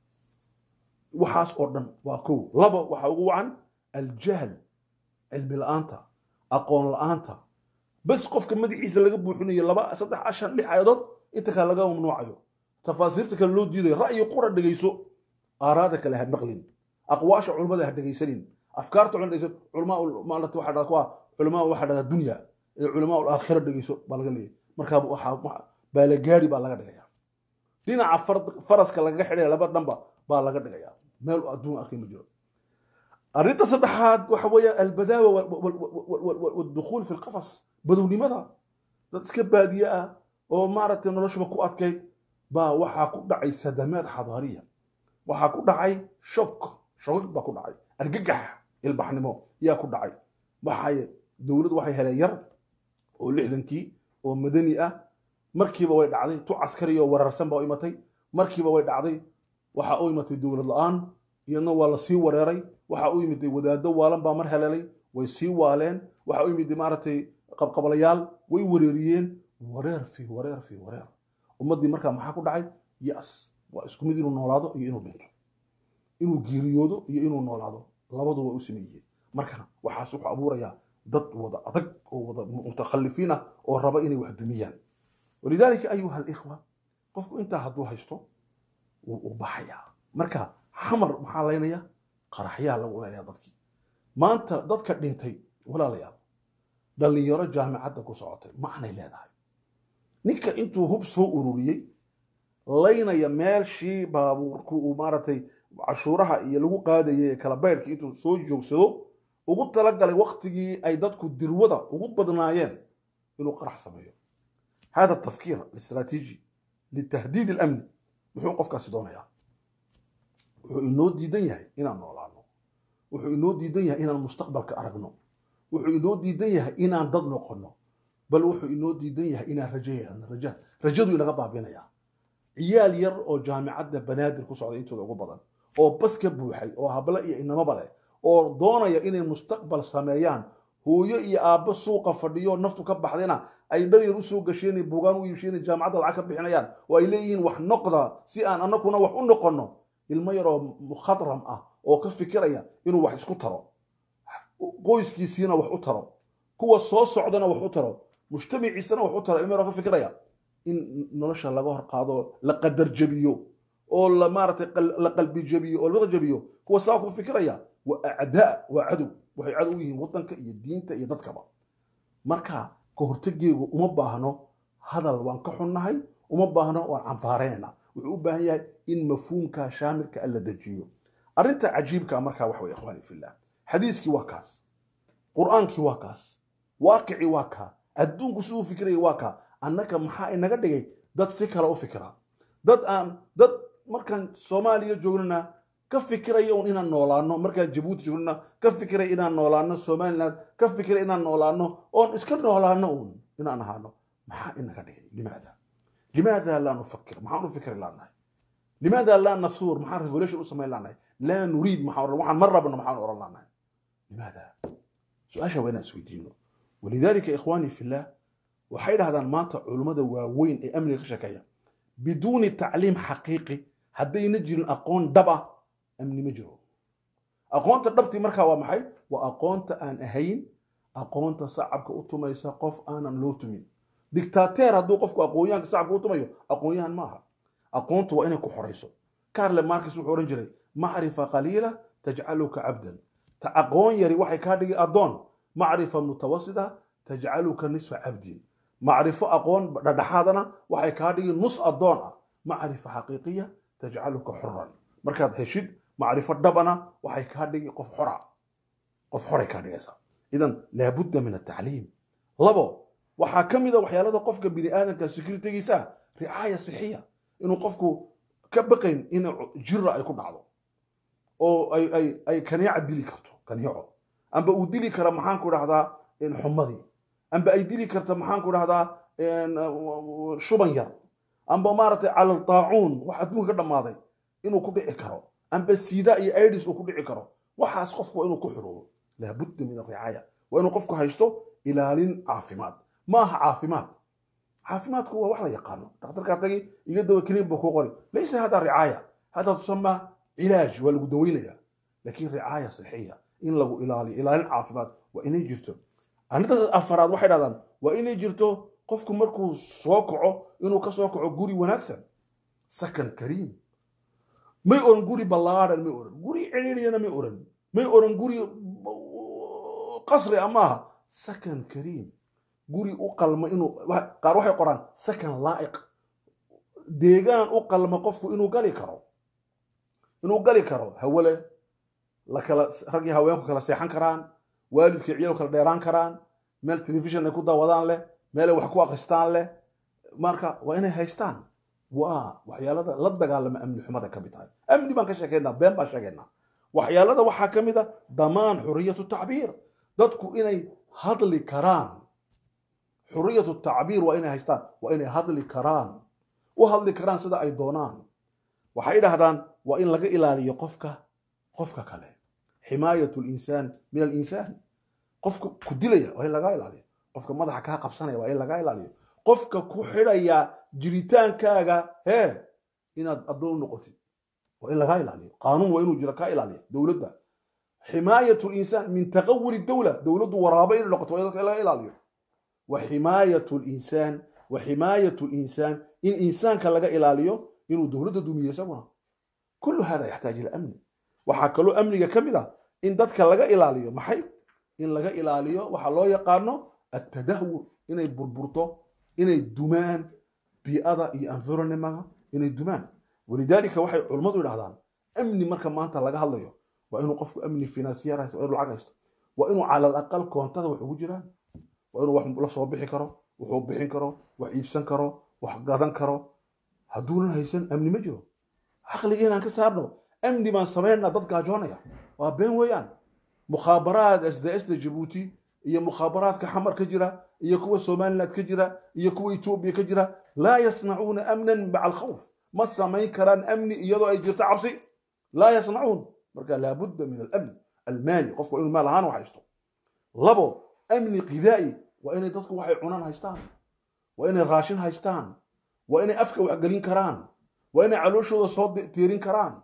waxaas oo dhan waa kow laba waxa ugu wacan aljahl علم الآنتا أقون الآنتا بس قف كم مدي عيسى لقى بوحني لبا صدق عشان لي حيادات أنت كان لقاه ممنوعه تفاسيرتك اللود دي رأي قرة دقيسو أرادك لها مغلين أقواش علماء ده دقيسين أفكار علماء ما لا توحد أقوى علماء واحد الدنيا علماء الآخرة دقيسو بالغ لي مركب واحد بالجاري بالغ دقيا دينا عفرت فرس كلا جحري لبا دنبا بالغ دقيا مال أدون أخي مجرد الريطة صدحات وحوية البداوة والدخول في القفص بدون لماذا؟ تتكبى بيئة ومعرض نرش مكوات كي با وحاكو دعي صدمات حضارية وحاكو دعي شوك باكو دعي الججح البحنمو ياكو دعي وحاي دولد وحي هلاير ولحدنكي ومدنيئة مركبة ويد عضي تو عسكرية وررسان با إيمتي مركبة ويد عضي وحا إيمتي دولد الآن iyana waa la sii wareeray waxa uu yimid wadaado waalan baa mar helalay way sii waaleen waxa uu yimid maartay qabqabalayaal way wareeriyeen wareer ummadii markaa maxaa ku dhacay yas waa isku mid inuu noolaado iyo inuu dhinto inuu geeriyoodo iyo inuu noolaado labadu way u sameeyeen marka waxaas wuxuu abuurayaa dad wada adag oo wada mutakhallifina oo raba inay wax dumiyaan walidaalika ayuha alikhwa qofku inta haduu haysto uu baxaya marka حمر محالينيا قرحيا لو ولا dadkii maanta dadka dhintay walaalayaal dhalinyaro jaamacada ku socotay macnay leedahay ninka intuu hub soo ururiyay laynaya meel shii baabuurku uu maaratay cashuuraha iyo lagu qaadayay kala bayrkii intuu soo joogsado ugu talagalay waqtigii ay dadku dirwada ugu badnaayeen inuu qarax sameeyo هذا التفكير الاستراتيجي للتهديد الامني wuxuu qofkaasi doonayaa wuxuu inoo diidan yahay inaan noolaano wuxuu inoo diidan yahay inaan mustaqbalka aragno wuxuu inoo diidan yahay inaan dad noqono bal wuxuu inoo diidan yahay inaan rajeeyano rajadu inaga baabinaya ciyaal yar oo jaamicadda banaadir ku socday intooda ugu badan oo bas ka buuxay oo habla iyo inamaba leh oo doonaya inay mustaqbal sameeyaan hooyo iyo aabbo suuqa fadhiyo naftu ka baxdayna ay dhar yar u soo gasheen buugaan u iibsheen jaamacadda lacag ka bixinayaan oo ay leeyihiin wax noqda si aan annaguna wax u noqono ilmo yar oo mukhadram ah oo ka fikiraya inuu wax isku taro qoyskiisiina wax u taro kuwa soo socdana wax u taro mujtamaciisana wax u taro ilmo yar oo ka fikiraya in nolosha laga hor qaado la qadar jabiyo oo la maartay la qalbi jabiyo oo la jabiyo kuwa saa ku fikiraya wa a'daa wa adu waxay cad u yihiin wadanka iyo diinta iyo dadkaba marka ka hortageegu uma baahno hadal waan ka xunnahay uma baahno waan canfaareynaa wuxuu u baahan yahay in mafhuumka shaamilka la dajiyo arinta cajiibka marka wax way ikhwaani fillah xadiiskii waa kaas quraankii waa kaas waaqici waa ka adduunku suu fikray waa ka annaka maxaa inaga dhigay dad si kale u fikira dad markan Soomaaliya joognana ka fikiraya inaan noolaano marka Djibouti joogna ka fikiraya inaan noolaano Soomaaliland ka fikiraya inaan noolaano oon iska noolaano inaan ahaano maxaa inaga dhigay limaada la nufakir maxaa nu fikir laanahay limaada la nasuur maxaa revolution u sameyn laanahay la nurid maxaa waxaan marrabna maxaa oran laanahay limaada su'aasha wayna isweydiino ولذلك إخواني في الله waxay dhahdaan maanta culimada waaweyn ee amniga ka shaqeeya بدون تعليم حقيقي hadayna jirin aqoon dhab ah amni ma jiro aqoonta dhabti marka waa maxay waa aqoonta aan ahayn aqoonta shacabka u tumaysa qof aanan loo tumin dictator hadduu qofku aqoonyahanka shacabka u tumayo aqoonyahan maaha aqoontu waa inay ku xoreyso Karl Marx wuxuu oran jiray ma'rifa qalila taj'aluka 'abdan ta aqoon yari waxay ka dhigi adoon ma'rifa mutawassita taj'aluka nisfa 'abdin معرفة أقوان ردحادنا وحي كادي نص الضوء معرفة حقيقية تجعلك حرا مركز هشيد معرفة دبنا وحي كادي قف حرا كادي يسا إذن لابد من التعليم لبو وحاكم إذا وحيالات قفك بني آدم كسكريتي يسا رعاية صحية إنه قفك كبقين إنه جرة يكون عضو أو أي كان يعد لي كرتو كان يعد أم بأودي لي كرمحان كورا هذا إن حمضي أم بأيدي كرت محان كده هذا شبنير أم بمارة على الطاعون واحد مو كده ماضي إنه كبيع كرو أم بالسيداء أيديس وكبيع كرو وحاس قفكو إنه كحرو لابد من الرعاية وإنه قفكو هيشتو إلى لين عافمات ما عافمات هو وحلا يقانو دكتور كاتجي يقدر كريم بكوغري ليس هذا رعاية هذا تسمى علاج والقدويلية لكن رعاية صحية إن لو إلى لين عافمات وإن يجفتو أنا أفراد واحد هذا وإني جرتو قفكم مركو سوكعو إنه كسوكعو جوري ونكسر سكن كريم ما يقولن جوري بلار ما يقولن جوري عليلي أنا ما يقولن جوري قصري أماها سكن كريم جوري أقل ما إنه قاروح القرآن سكن لائق ديجان أقل ما قفكو إنه قالي كرو هوله لك رجي هوايانكو كلا سيحان كران والدك عيالك kala dheeraan karaan meel television ay ku daawadaan leh meel ay wax ku aqristaan leh marka waa inay haystaan waa waxyaalada la dagaalama amni xumada ka mid tahay amni baan ka sheekeynaa been baan sheekeynaa waxyaalada waxa ka mid ah damaan xurriyatu ta'bir dadku inay hadli karaan xurriyatu ta'bir waa inay haystaan waa inay hadli karaan sida ay doonaan waxay dhahdaan waa in laga ilaaliyo qofka kale حماية الإنسان من الإنسان قفك كدليا وهي لقاء العليا قفك ماذا حكاها قبصانيا وهي لقاء العليا قفك كحريا جريتان كاغا هي إن الدول نقطي وهي لقاء العليا قانون وإنه جركاء العليا دولة حماية الإنسان من تغور الدولة دولة ورابين اللقط وهي لقاء العليا وحماية الإنسان إن إنسان كان لقاء العليا إنه دولة دومية سبنا كل هذا يحتاج إلى أمن وحكلو أمنية كاملة إن دتك لقى إلاليو محي إن لقى إلاليو وحلو يقارنو التدهور إن يبربرتو إن الدمان بيئة إنفيرونمنت إن الدمان ولذلك وحي علماء الأعلام amni marka maanta laga hadlayo waa inuu qofku amni financier haysto, waa inuu lacag haysto, waa inuu cala alaqal koontada wax ugu jiraan, waa inuu wax la soo bixi karo, wuxuu bixin karo, wax iibsan karo, wax gadan karo. hadduunan haysan amni ma jiro. caqligeenaan ka saarno amni baan samaynaa dad gaajoonaya, waa been weeyaan. mukhaabaraad sds jabuuti iyo mukhaabaraadka xamar ka jira iyo kuwa somaliland ka jira iyo kuwa etoobiya ka jira laa yasnacuuna amnan maca alkhawf, ma samayn karaan amni iyadoo ay jirto cabsi. laa yasnacuun. marka laabudda min alamn almaali, qofku waa inuu maal ahaan wax haysto. labo, amni qidaa'i, waa inay dadku waxay cunaan haystaan, waa inay raashin haystaan, waa inay afka wax gelin karaan, waa inay calooshooda soo tiirin karaan.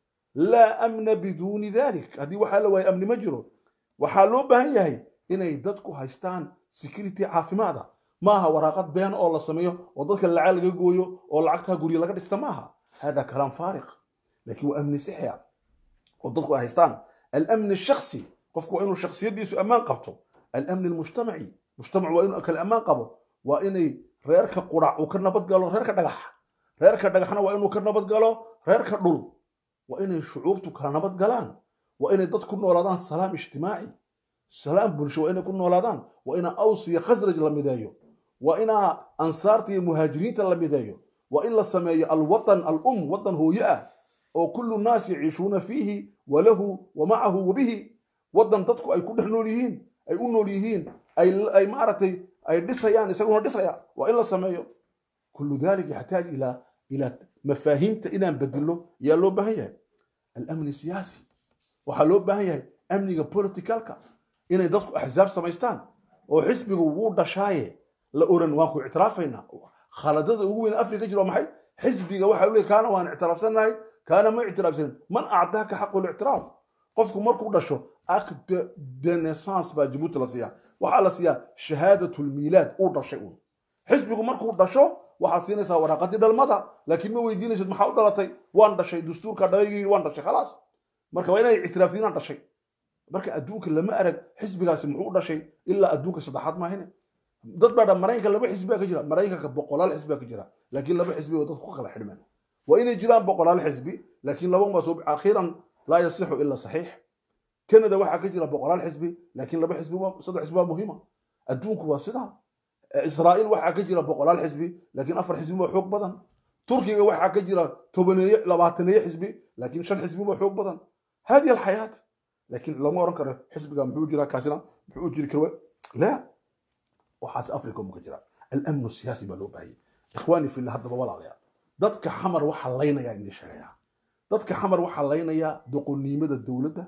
laa amna biduuni dalik. haddii waxaa la waaye amni ma jiro. waxaa loo baahan yahay inay dadku haystaan security caafimaada. maaha waraaqad been oo la sameeyo oo dadka lacag laga gooyo oo lacagtaa guryo laga dhista, maaha. hada kalaam faariq. laakiin waa amni sixya oo dadku ay haystaan. alamni shakhsi, qofku waa inuu shakhsiyadiisu ammaan qabto. alamni almujtamaci, mujtamac waa inuu kala ammaan qabo. waa inay reerka qurac uu ka nabad galo reerka dhagax, reerka dhagaxna waa inuu ka nabad galo reerka dhul. waa inay shucuubtu kala nabad galaan. waa inay dad ku noolaadaan salaam ijtimaaci, salaam bulsho waa inay ku noolaadaan. waa inaa aws iyo khasraj la mideeyo, waa inaa ansaarta iyo muhaajiriinta la mideeyo. waa in la sameeyo alwatan alum, wadan hooye ah oo kullu naas yaciishuuna fiihi walahu wa macahu wa bihi. wadan dadku ay ku dhex nool yihiin, ay u nool yihiin, ay maaragtay ay dhisayaan, isaguna dhisaya. waa in la sameeyo. kullu dalik yaxtaaj ilaa mafaahiimta inaan bedelo yaa loo baahan yahay. alamni siyaasi, waxaa loo baahan yahay amniga politicalka, inay dadku axzaab samaystaan oo xisbigu wuu dhashaaye la oran waan ku ictiraafaynaa. khaladada ugu weyn afrika jiro maxay? xisbiga waxa uu leeyahay kaana waan ictiraafsanahay, kaana ma ictiraafsanin. man acdaaka xaqu lictiraaf. qofku markuu dhasho acte de naissance baa jabuuti la siiyaa, waxaa la siiyaa shahaadatu lmiilaad, uu dhashay uun. xisbigu markuu dhasho waxaad siinaysaa waraaqadii dhalmada, laakiin ma weydiinaysid maxaa u dhalatay. waan dhashay, dastuurka dhalaygii waan dhashay, khalaas. marka waa inay ictiraaftiin inaan dhashay. marka adduunka lama arag xisbigaasi muxuu u dhashay ilaa adduunka saddexaad maahine. dad baa dhan maraykanka laba xisbigaa ka jira, maraykanka boqolaal xisbigaa ka jira, laakiin laba xisbi oo dadku ku kala xidhmeen. waa inay jiraan boqolaal xisbi, laakiin laba uma soo akhiiran laa yasixu ila saxiix. kanada waxaa ka jira boqolaal xisbi, laakiin laba xisbi saddex xisbi waa muhiima. adduunku waa sidaa. israa'iil waxaa ka jira boqolaal xisbi, laakiin afar xisbi waa xoog badan. turkiga waxaa ka jira tobaneeye labaataneeye xisbi, laakiin shan xisbi waa xoog badan. hadi alxayaat. laakiin lama oran karo xisbiga muxuu jiraa kaasina muxuu jiri karwa. la waxaas afrika ma ka jira. alamnu siyaasi baa loo baahayay. ikhwaani fillah, haddaba walaalayaal, dadka xamar waxaa laynayaa in la sheegayaa. dadka xamar waxaa laynayaa doqonnimada dowladda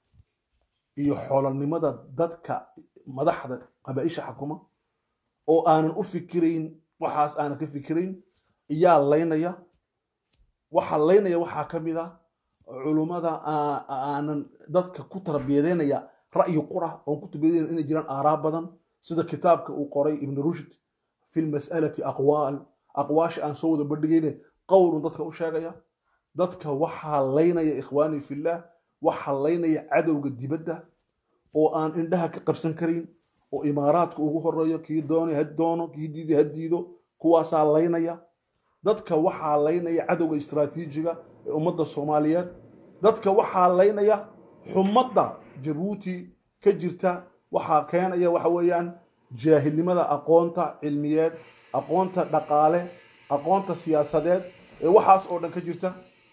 iyo xoolanimada dadka madaxda qabaa'isha xukuma oo aanan u fikirayn waxaas, aanan ka fikirayn iyaa laynaya. waxaa laynaya waxaa ka mid ah culummada aanan dadka ku tarbiyadeynaya ra'yi qura oon ku tarbiyadeynaya inay jiraan aaraa badan, sida kitaabka uu qoray ibn rushd fi lmas'alati aqwaal, aqwaasha aan soo wada bandhigayne qowlun dadka u sheegaya. dadka waxaa laynaya ikhwaani fillah, waxaa laynaya cadowga dibadda oo aan indhaha ka qabsan karin, oo imaaraadka ugu horeeyo, kii doonay ha doono, kii diiday ha diido, kuwaasaa laynaya. dadka waxaa laynaya cadowga istiraatiijiga ee ummadda soomaaliyeed. dadka waxaa laynaya xumadda jabuuti ka jirta, waxaa keenaya waxa weeyaan jaahilnimada aqoonta cilmiyeed, aqoonta dhaqaale, aqoonta siyaasadeed ee waxaas oo dhan ka jirta.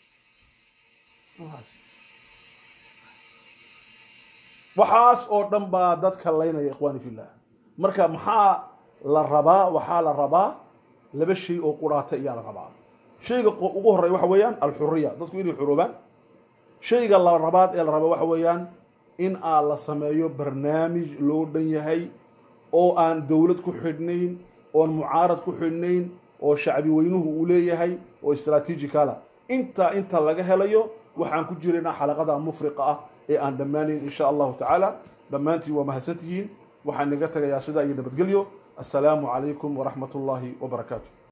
waxaas oo dhan baa dadka laynaya ikhwaani fillah. marka maxaa la rabaa? waxaa la rabaa laba shay oo quraata ayaa la rabaa. shayga ugu horeeya waxa weeyaan alxuriya, dadku inay xuroobaan. shayga la rabaad ee la raba waxa weeyaan in la sameeyo barnaamij loo dhan yahay oo aan dowlad ku xidhnayn, oon mucaarad ku xidhnayn, oo shacbi weynuhu uu leeyahay, oo istiraatiijikala. inta laga helayo waxaan ku jiraynaa xalaqada mufriqa ah ee aan dhammaanayn insha allahu tacaala. dhammaantiin waa mahadsantihiin. waxaan naga tagayaa sidaa iyo nabadgelyo. assalaamu calaykum waraxmat ullaahi wabarakaatu.